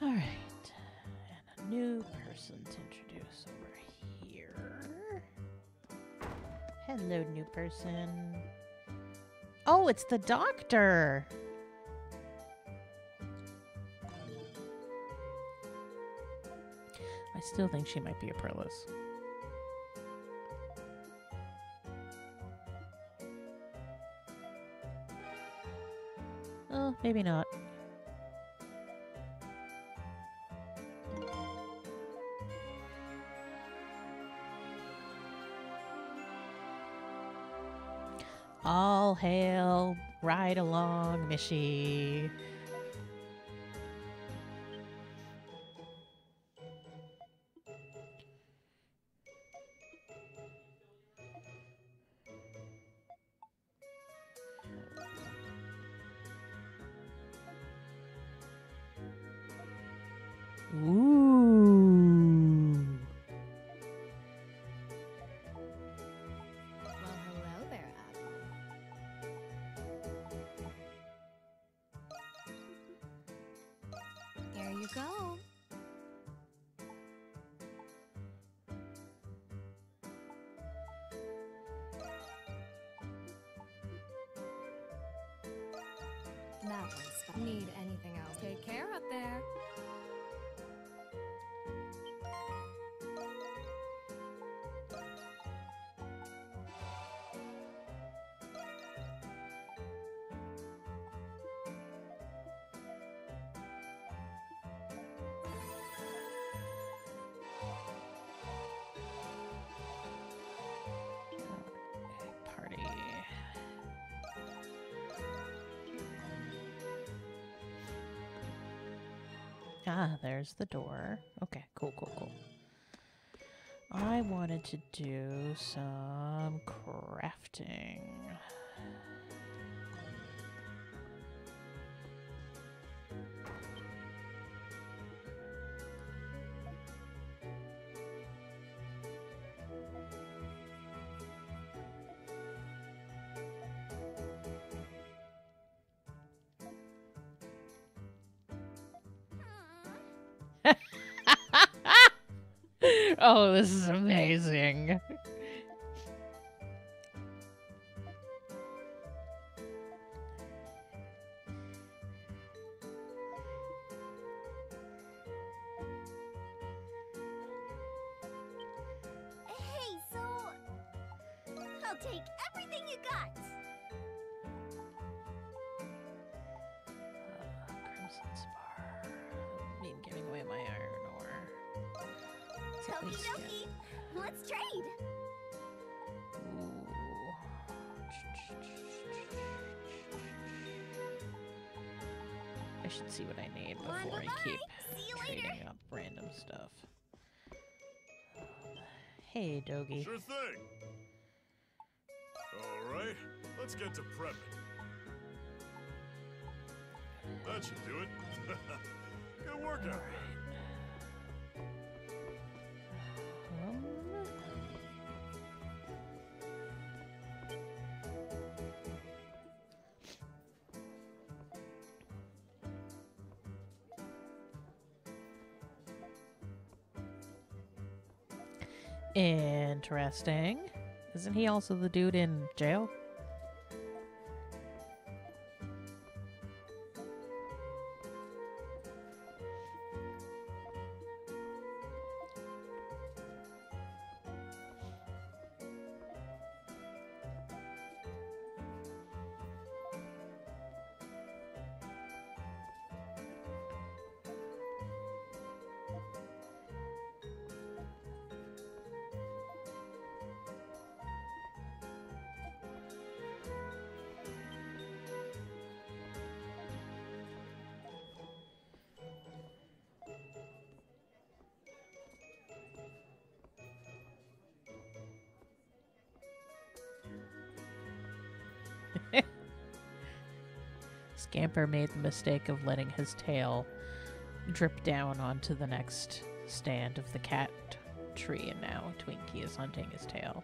Alright. And a new person to introduce over here. Hello, new person. Oh, it's the doctor! I still think she might be a Prillis. Oh, maybe not. All hail, ride along, Mishy. Ooh. Well, hello there, Apple. There you go. That was fun. Need anything else? Take care up there. Party. Ah, there's the door. Okay, cool, cool, cool. I wanted to do some crafting. Oh, this is amazing. Hey, so I'll take everything you got. Uh, Crimson Spar. I mean, giving away my iron ore. Let's at Okie least get- dokie. Let's trade. Ooh. I should see what I need before I keep trading up random stuff. Hey, Dogi. Sure thing. All right, let's get to prepping. That should do it. Good work out there. Um, Interesting. Isn't he also the dude in jail? Scamper made the mistake of letting his tail drip down onto the next stand of the cat tree, and now Twinkie is hunting his tail.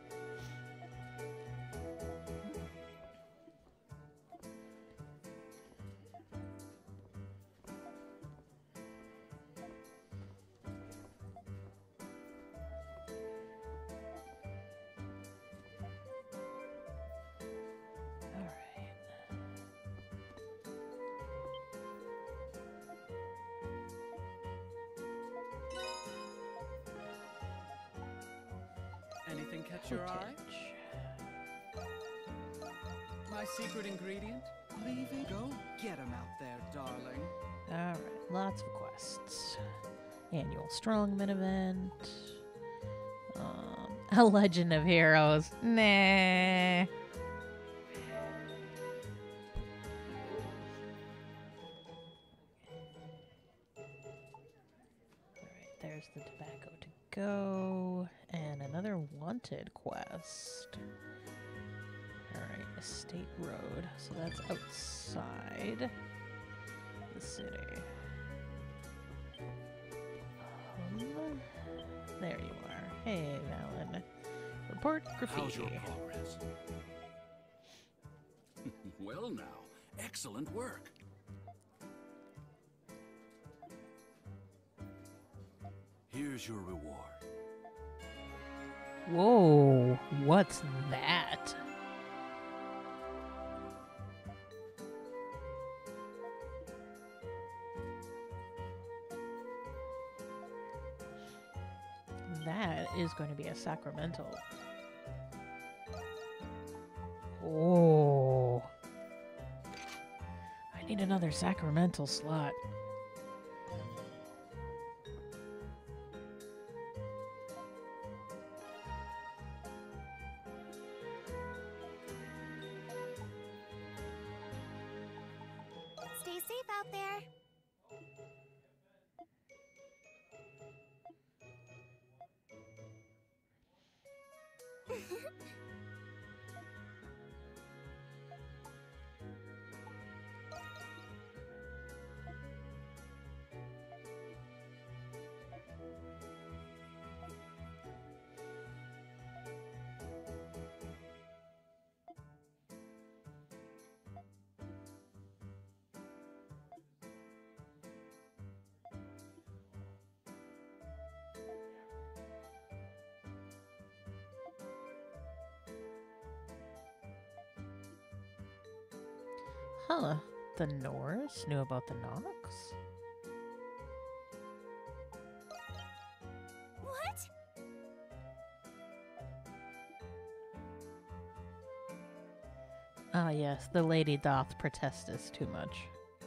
catch your eye? My secret ingredient? Leaving? Go get him out there, darling. Alright, lots of quests. Annual Strongman event. Um, a Legend of Heroes. Nah. Alright, there's the tobacco to go. And another wanted quest. Alright, Estate Road. So that's outside the city. Um, there you are. Hey, Valen. Report graffiti. How's your progress? Well now, excellent work. Here's your reward. Whoa, what's that? That is going to be a sacramental. Oh. I need another sacramental slot. Stay safe out there. Huh. The Norse knew about the Nox? What? Ah, yes. The lady doth protest us too much.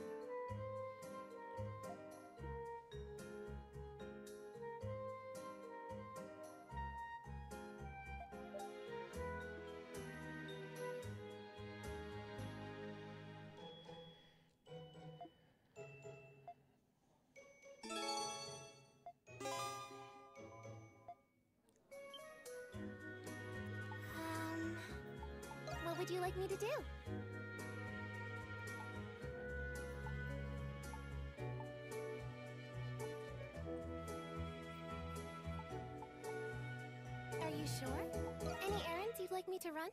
Um, what would you like me to do? Are you sure? Any errands you'd like me to run?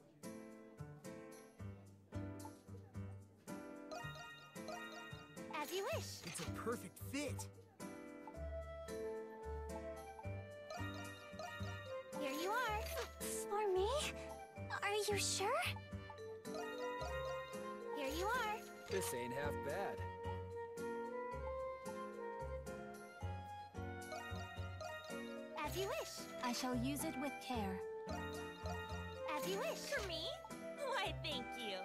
As you wish. It's a perfect fit. Here you are. For me? Are you sure? Here you are. This ain't half bad. As you wish. I shall use it with care. As you wish. For me? Why, thank you.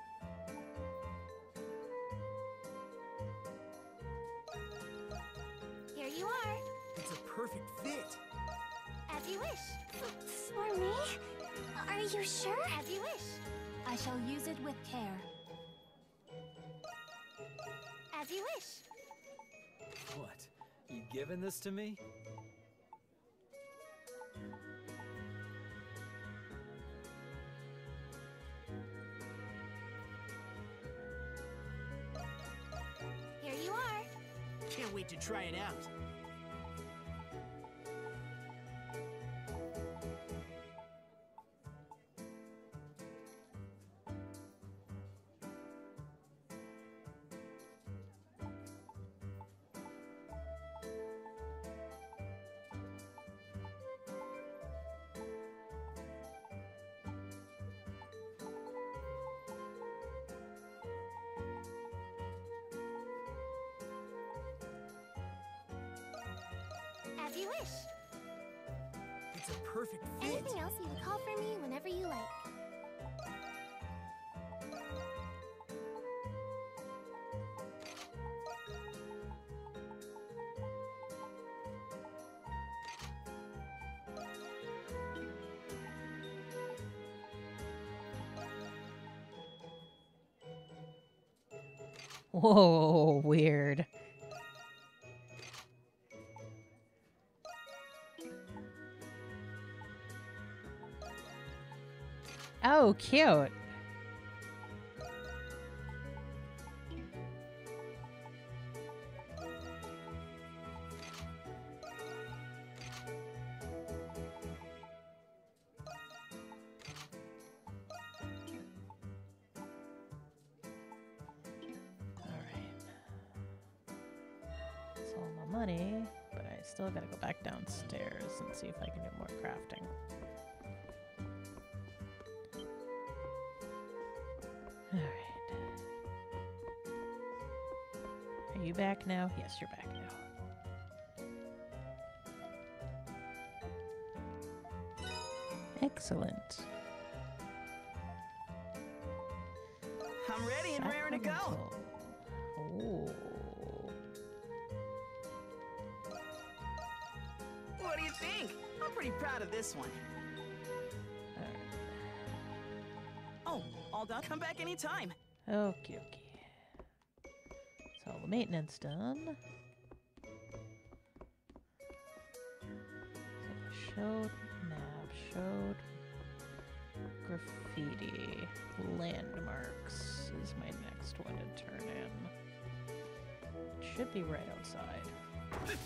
Here you are. It's a perfect fit. As you wish. For me? Are you sure? As you wish. I shall use it with care. As you wish. What? You giving this to me? Here you are. Can't wait to try it out. As you wish. It's a perfect fit. Anything else, you can call for me whenever you like. Whoa, weird. Oh, cute. Money, but I still gotta go back downstairs and see if I can do more crafting. Alright. Are you back now? Yes, you're back now. Excellent. I'm ready and raring to go. Oh. What do you think? I'm pretty proud of this one. Right. Oh, all done? Come back anytime. Okie dokie. So all the maintenance done. So showed map, showed graffiti, landmarks is my next one to turn in. It should be right outside.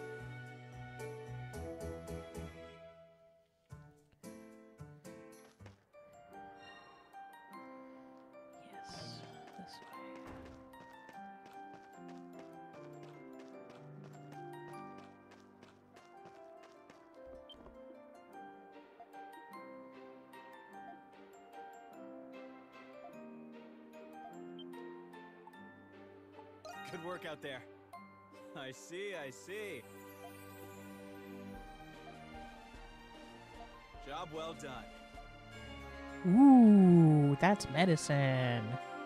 Good work out there. I see, I see. Job well done. Ooh, that's medicine.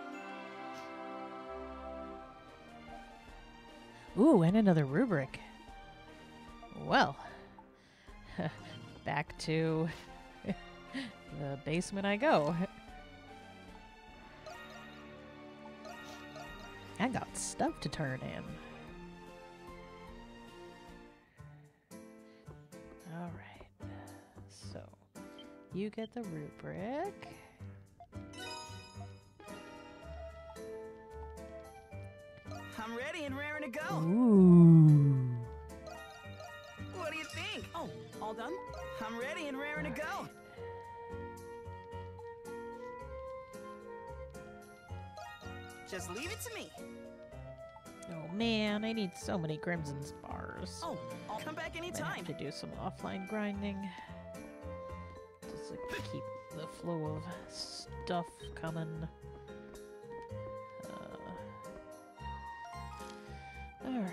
Ooh, and another rubric. Well, back to the basement I go. I got stuff to turn in. All right. So, you get the rubric. I'm ready and raring to go. Ooh. What do you think? Oh, all done? I'm ready and raring to go. Just leave it to me. Oh man, I need so many Crimson Spars. Oh, I'll come back I anytime. have to do some offline grinding. Just to keep the flow of stuff coming. Uh, Alright.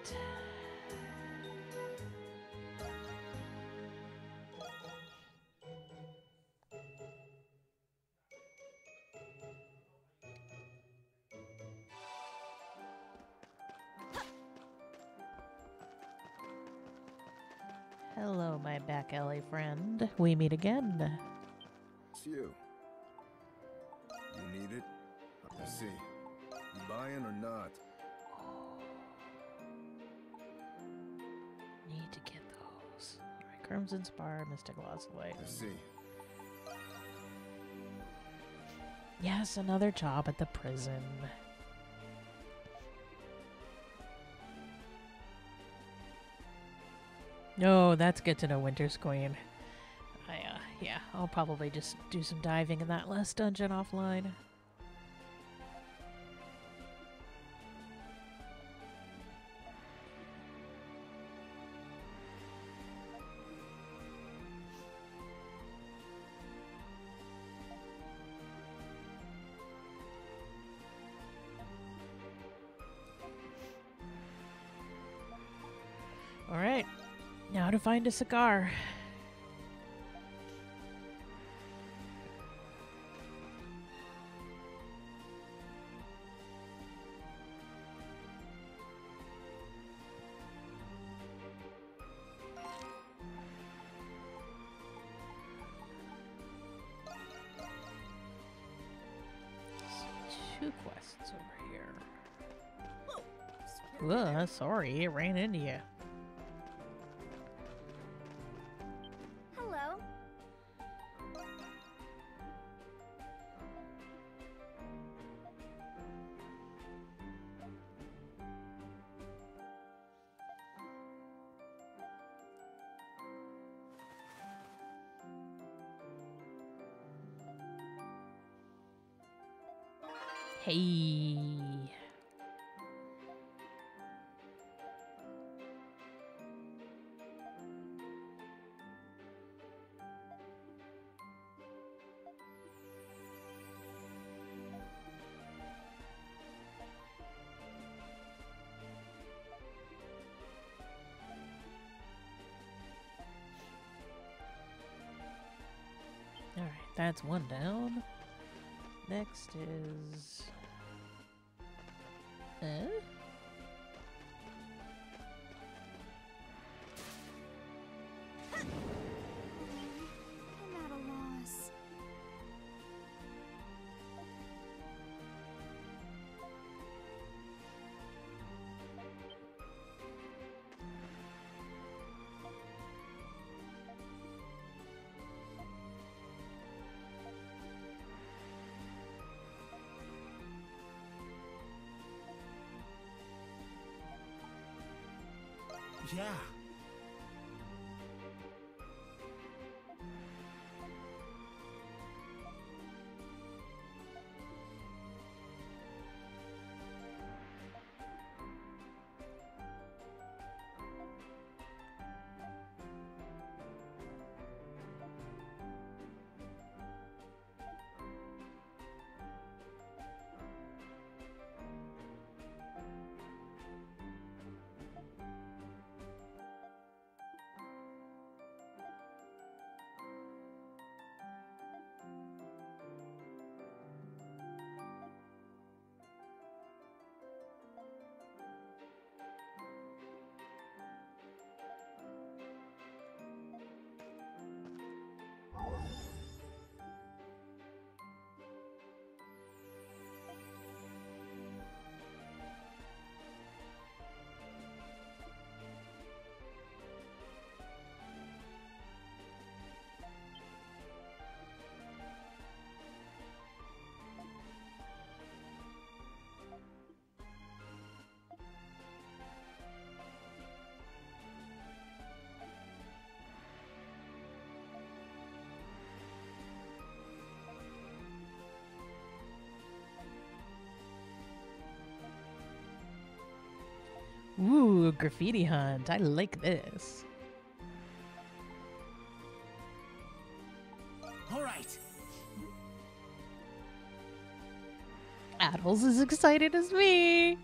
Hello, my back alley friend. We meet again. It's you. You need it? I see. You buying or not? Need to get those. Alright, Crimson Spar, Mystic Lost Light. I see. Yes, another job at the prison. No, that's good to know, Winter's Queen. I, uh, yeah, I'll probably just do some diving in that last dungeon offline. Alright. Now to find a cigar. quests over here. Ugh, sorry, it ran into you. Hello. Hey. Alright, that's one down. Next is... Uh? I'm at a loss. Yeah. Ooh, graffiti hunt. I like this. All right. Adol's as excited as me.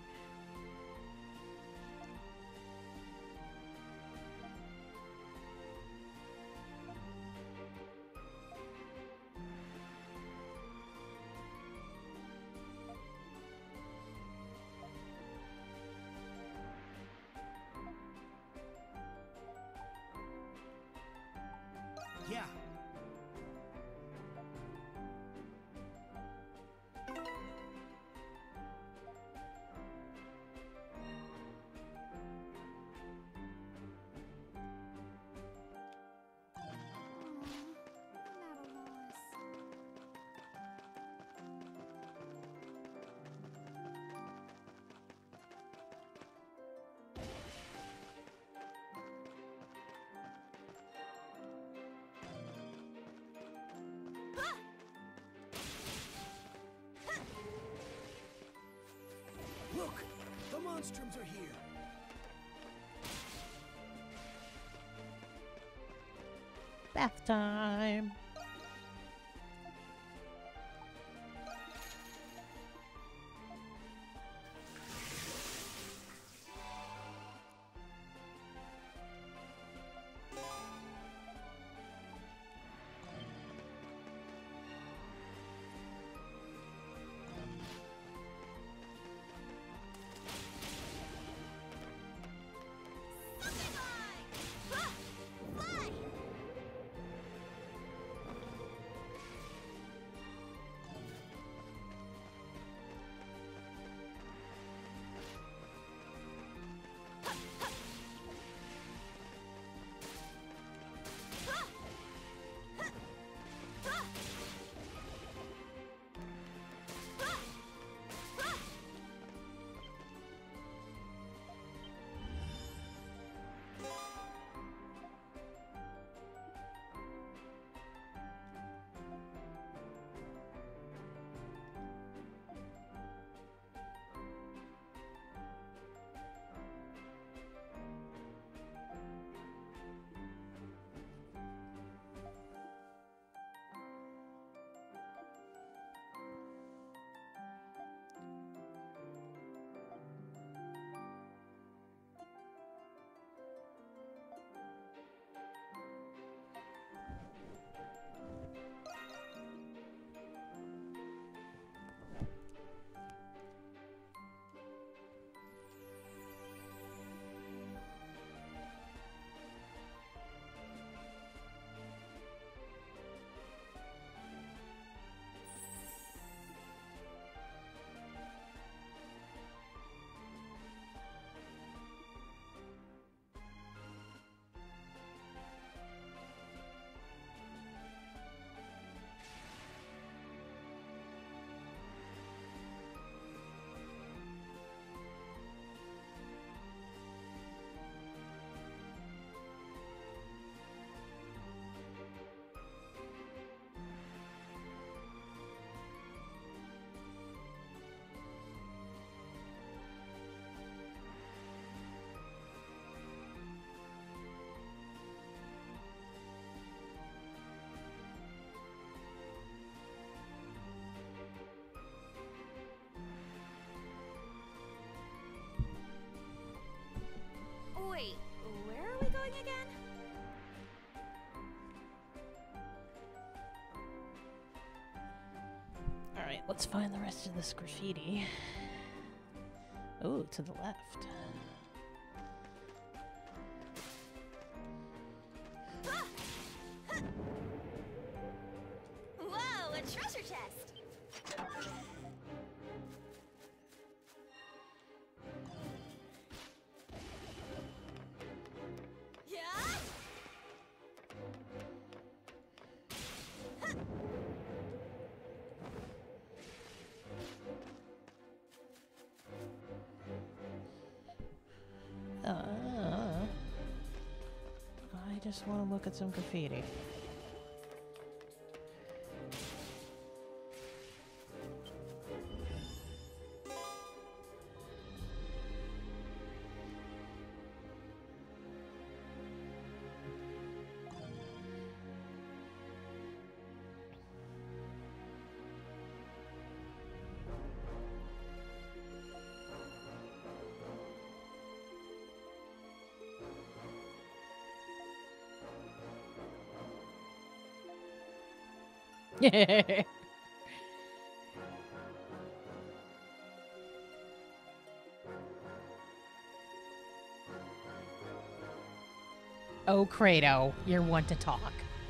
Yeah. Look! The Monstroms are here! Bath time. Let's find the rest of this graffiti. Oh, to the left. Whoa, a treasure chest! Yeah! Uh, I just want to look at some graffiti. Oh, Kratos, you're one to talk.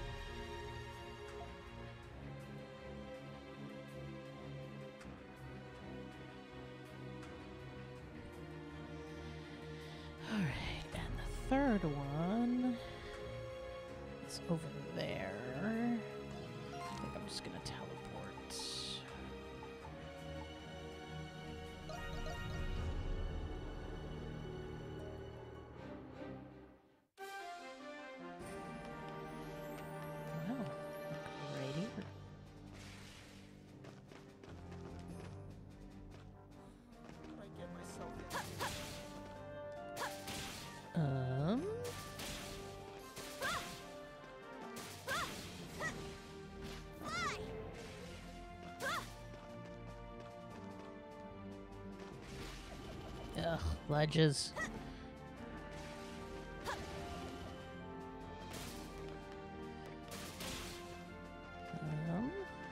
Alright, and the third one is over there. I think I'm just gonna teleport. Wow, right here. I get myself Um. Ugh, ledges. Um.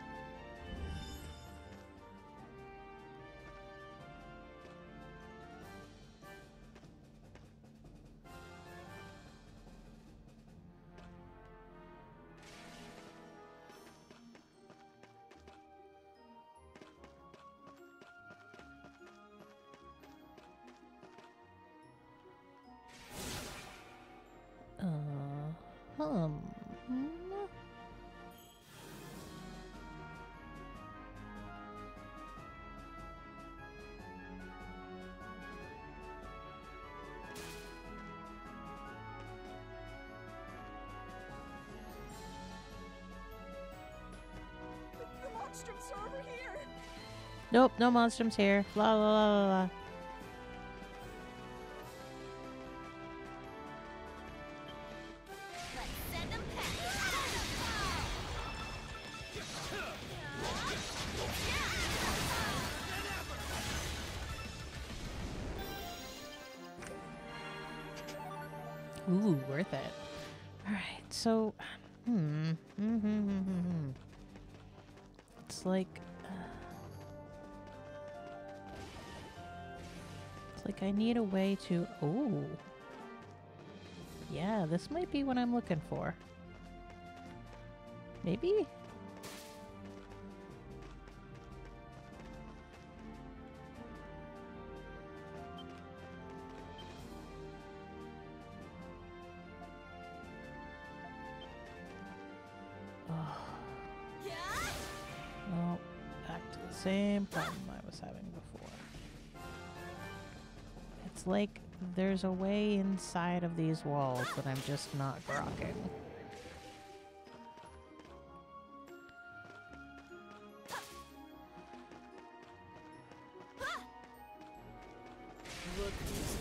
Uh, hum. The monstrums are over here! Nope, no monstrums here. La la la la la. Send them Ooh, worth it. Alright, so, hmm. Mm-hmm. It's like, uh, it's like I need a way to, oh. Yeah, this might be what I'm looking for. Maybe? Oh, back to the same problem I was having before. It's like there's a way inside of these walls that I'm just not grokking. Look who's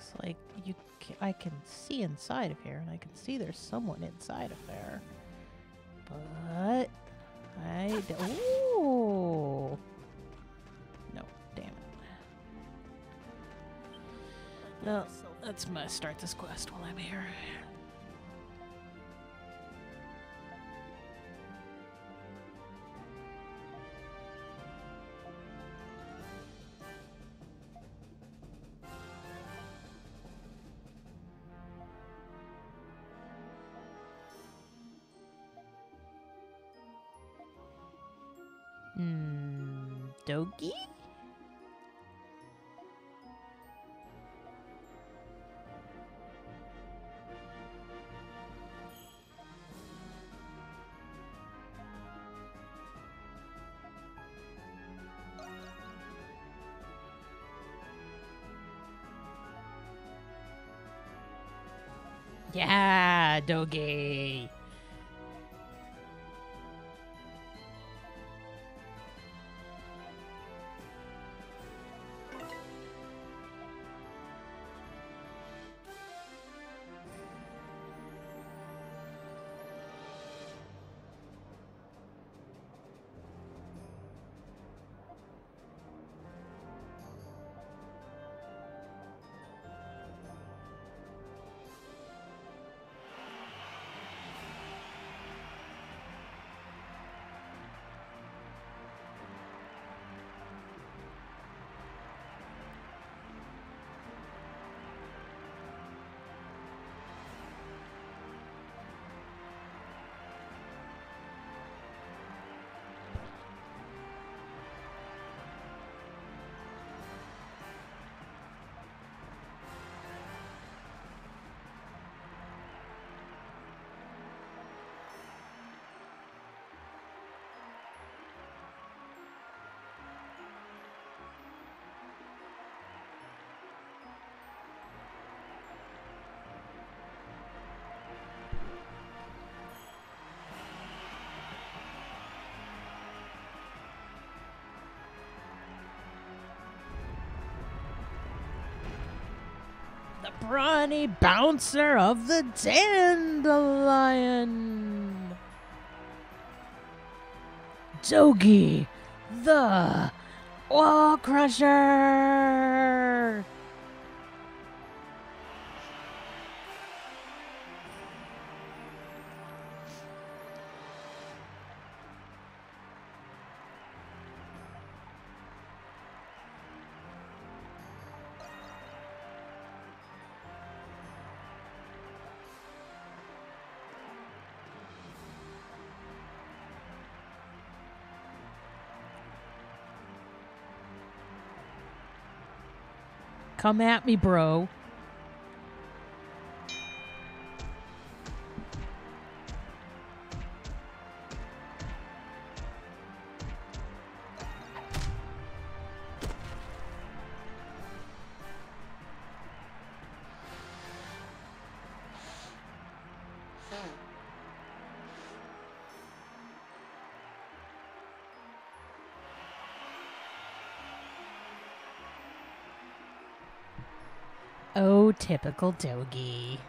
looks like you. Ca I can see inside of here, and I can see there's someone inside of there. But I d ooh no, damn it. No, let's uh, start this quest while I'm here. Hmm, Dogi? Yeah, Dogi. The brawny bouncer of the Dandelion. Dogi, the Wall Crusher. Come at me, bro. Oh, typical Dogi.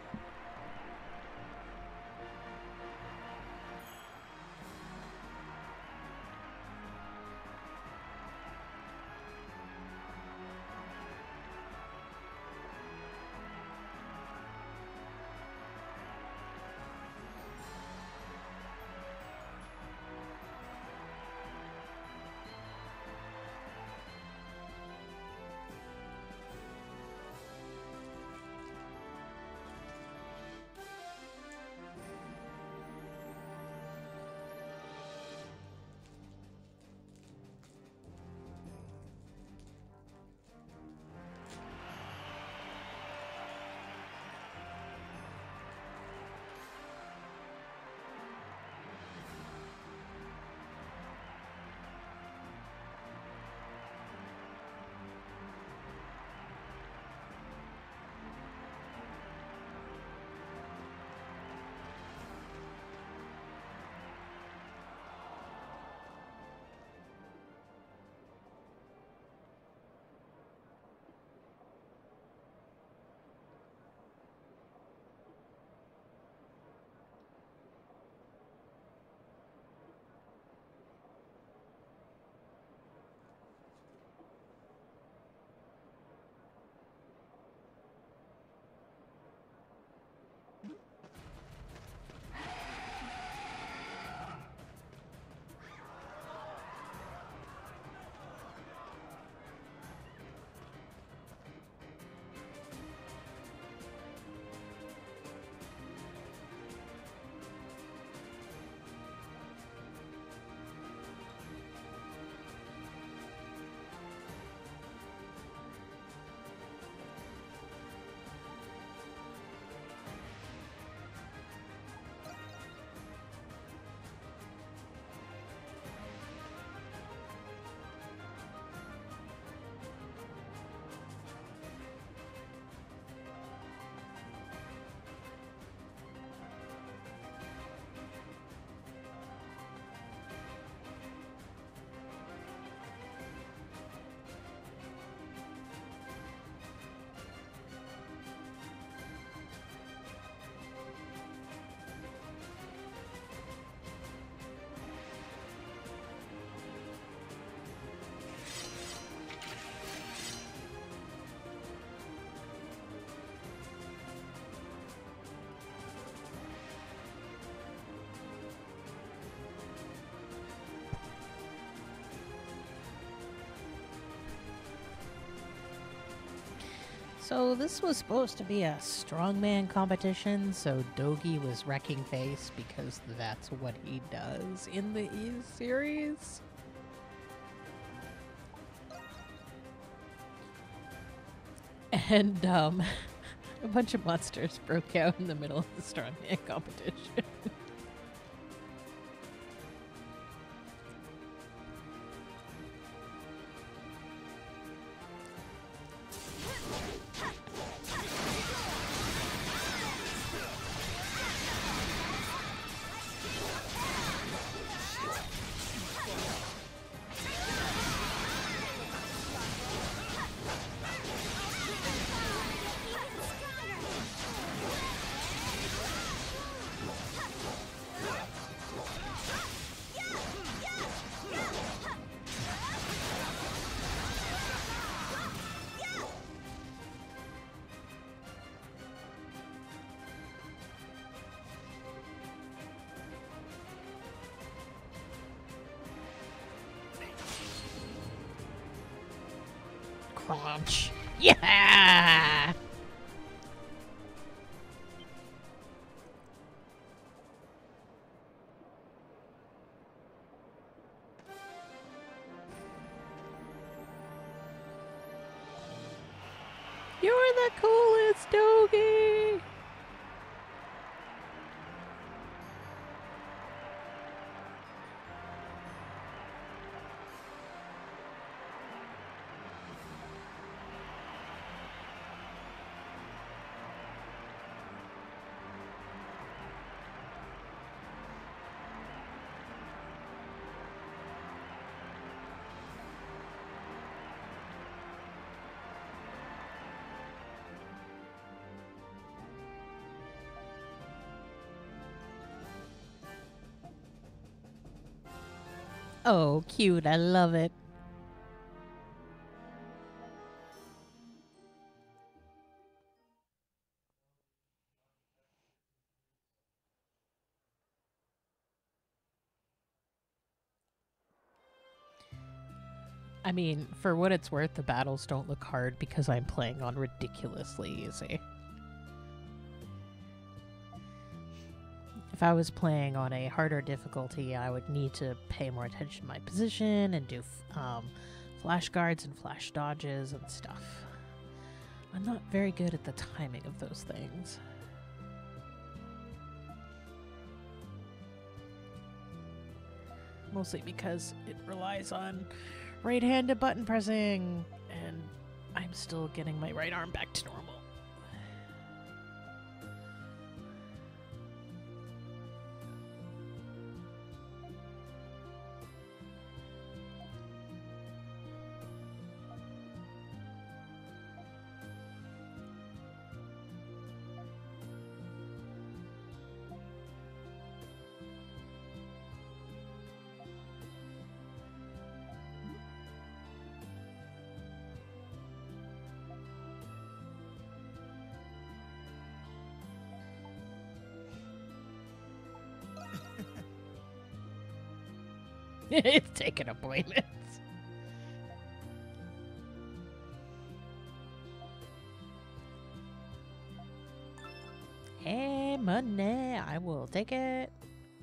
So this was supposed to be a strongman competition, so Dogi was wrecking face because that's what he does in the E series. And um, a bunch of monsters broke out in the middle of the strongman competition. Crunch. Yeah! You're the coolest, Dogi! Oh, cute. I love it. I mean, for what it's worth, the battles don't look hard because I'm playing on ridiculously easy. If I was playing on a harder difficulty, I would need to pay more attention to my position and do um, flash guards and flash dodges and stuff. I'm not very good at the timing of those things. Mostly because it relies on right-handed button pressing, and I'm still getting my right arm back to normal. It's taking appointments. Hey, money. I will take it.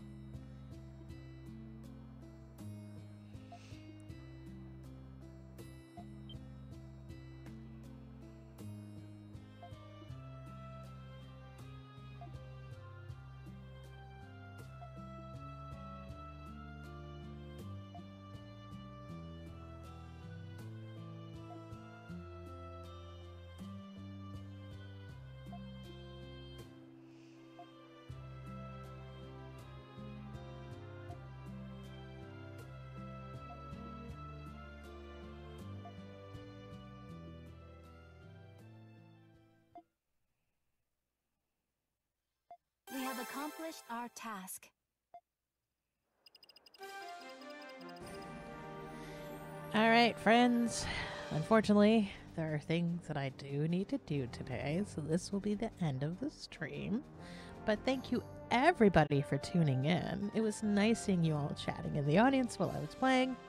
We have accomplished our task. All right, friends. Unfortunately, there are things that I do need to do today, so this will be the end of the stream. But thank you, everybody, for tuning in. It was nice seeing you all chatting in the audience while I was playing.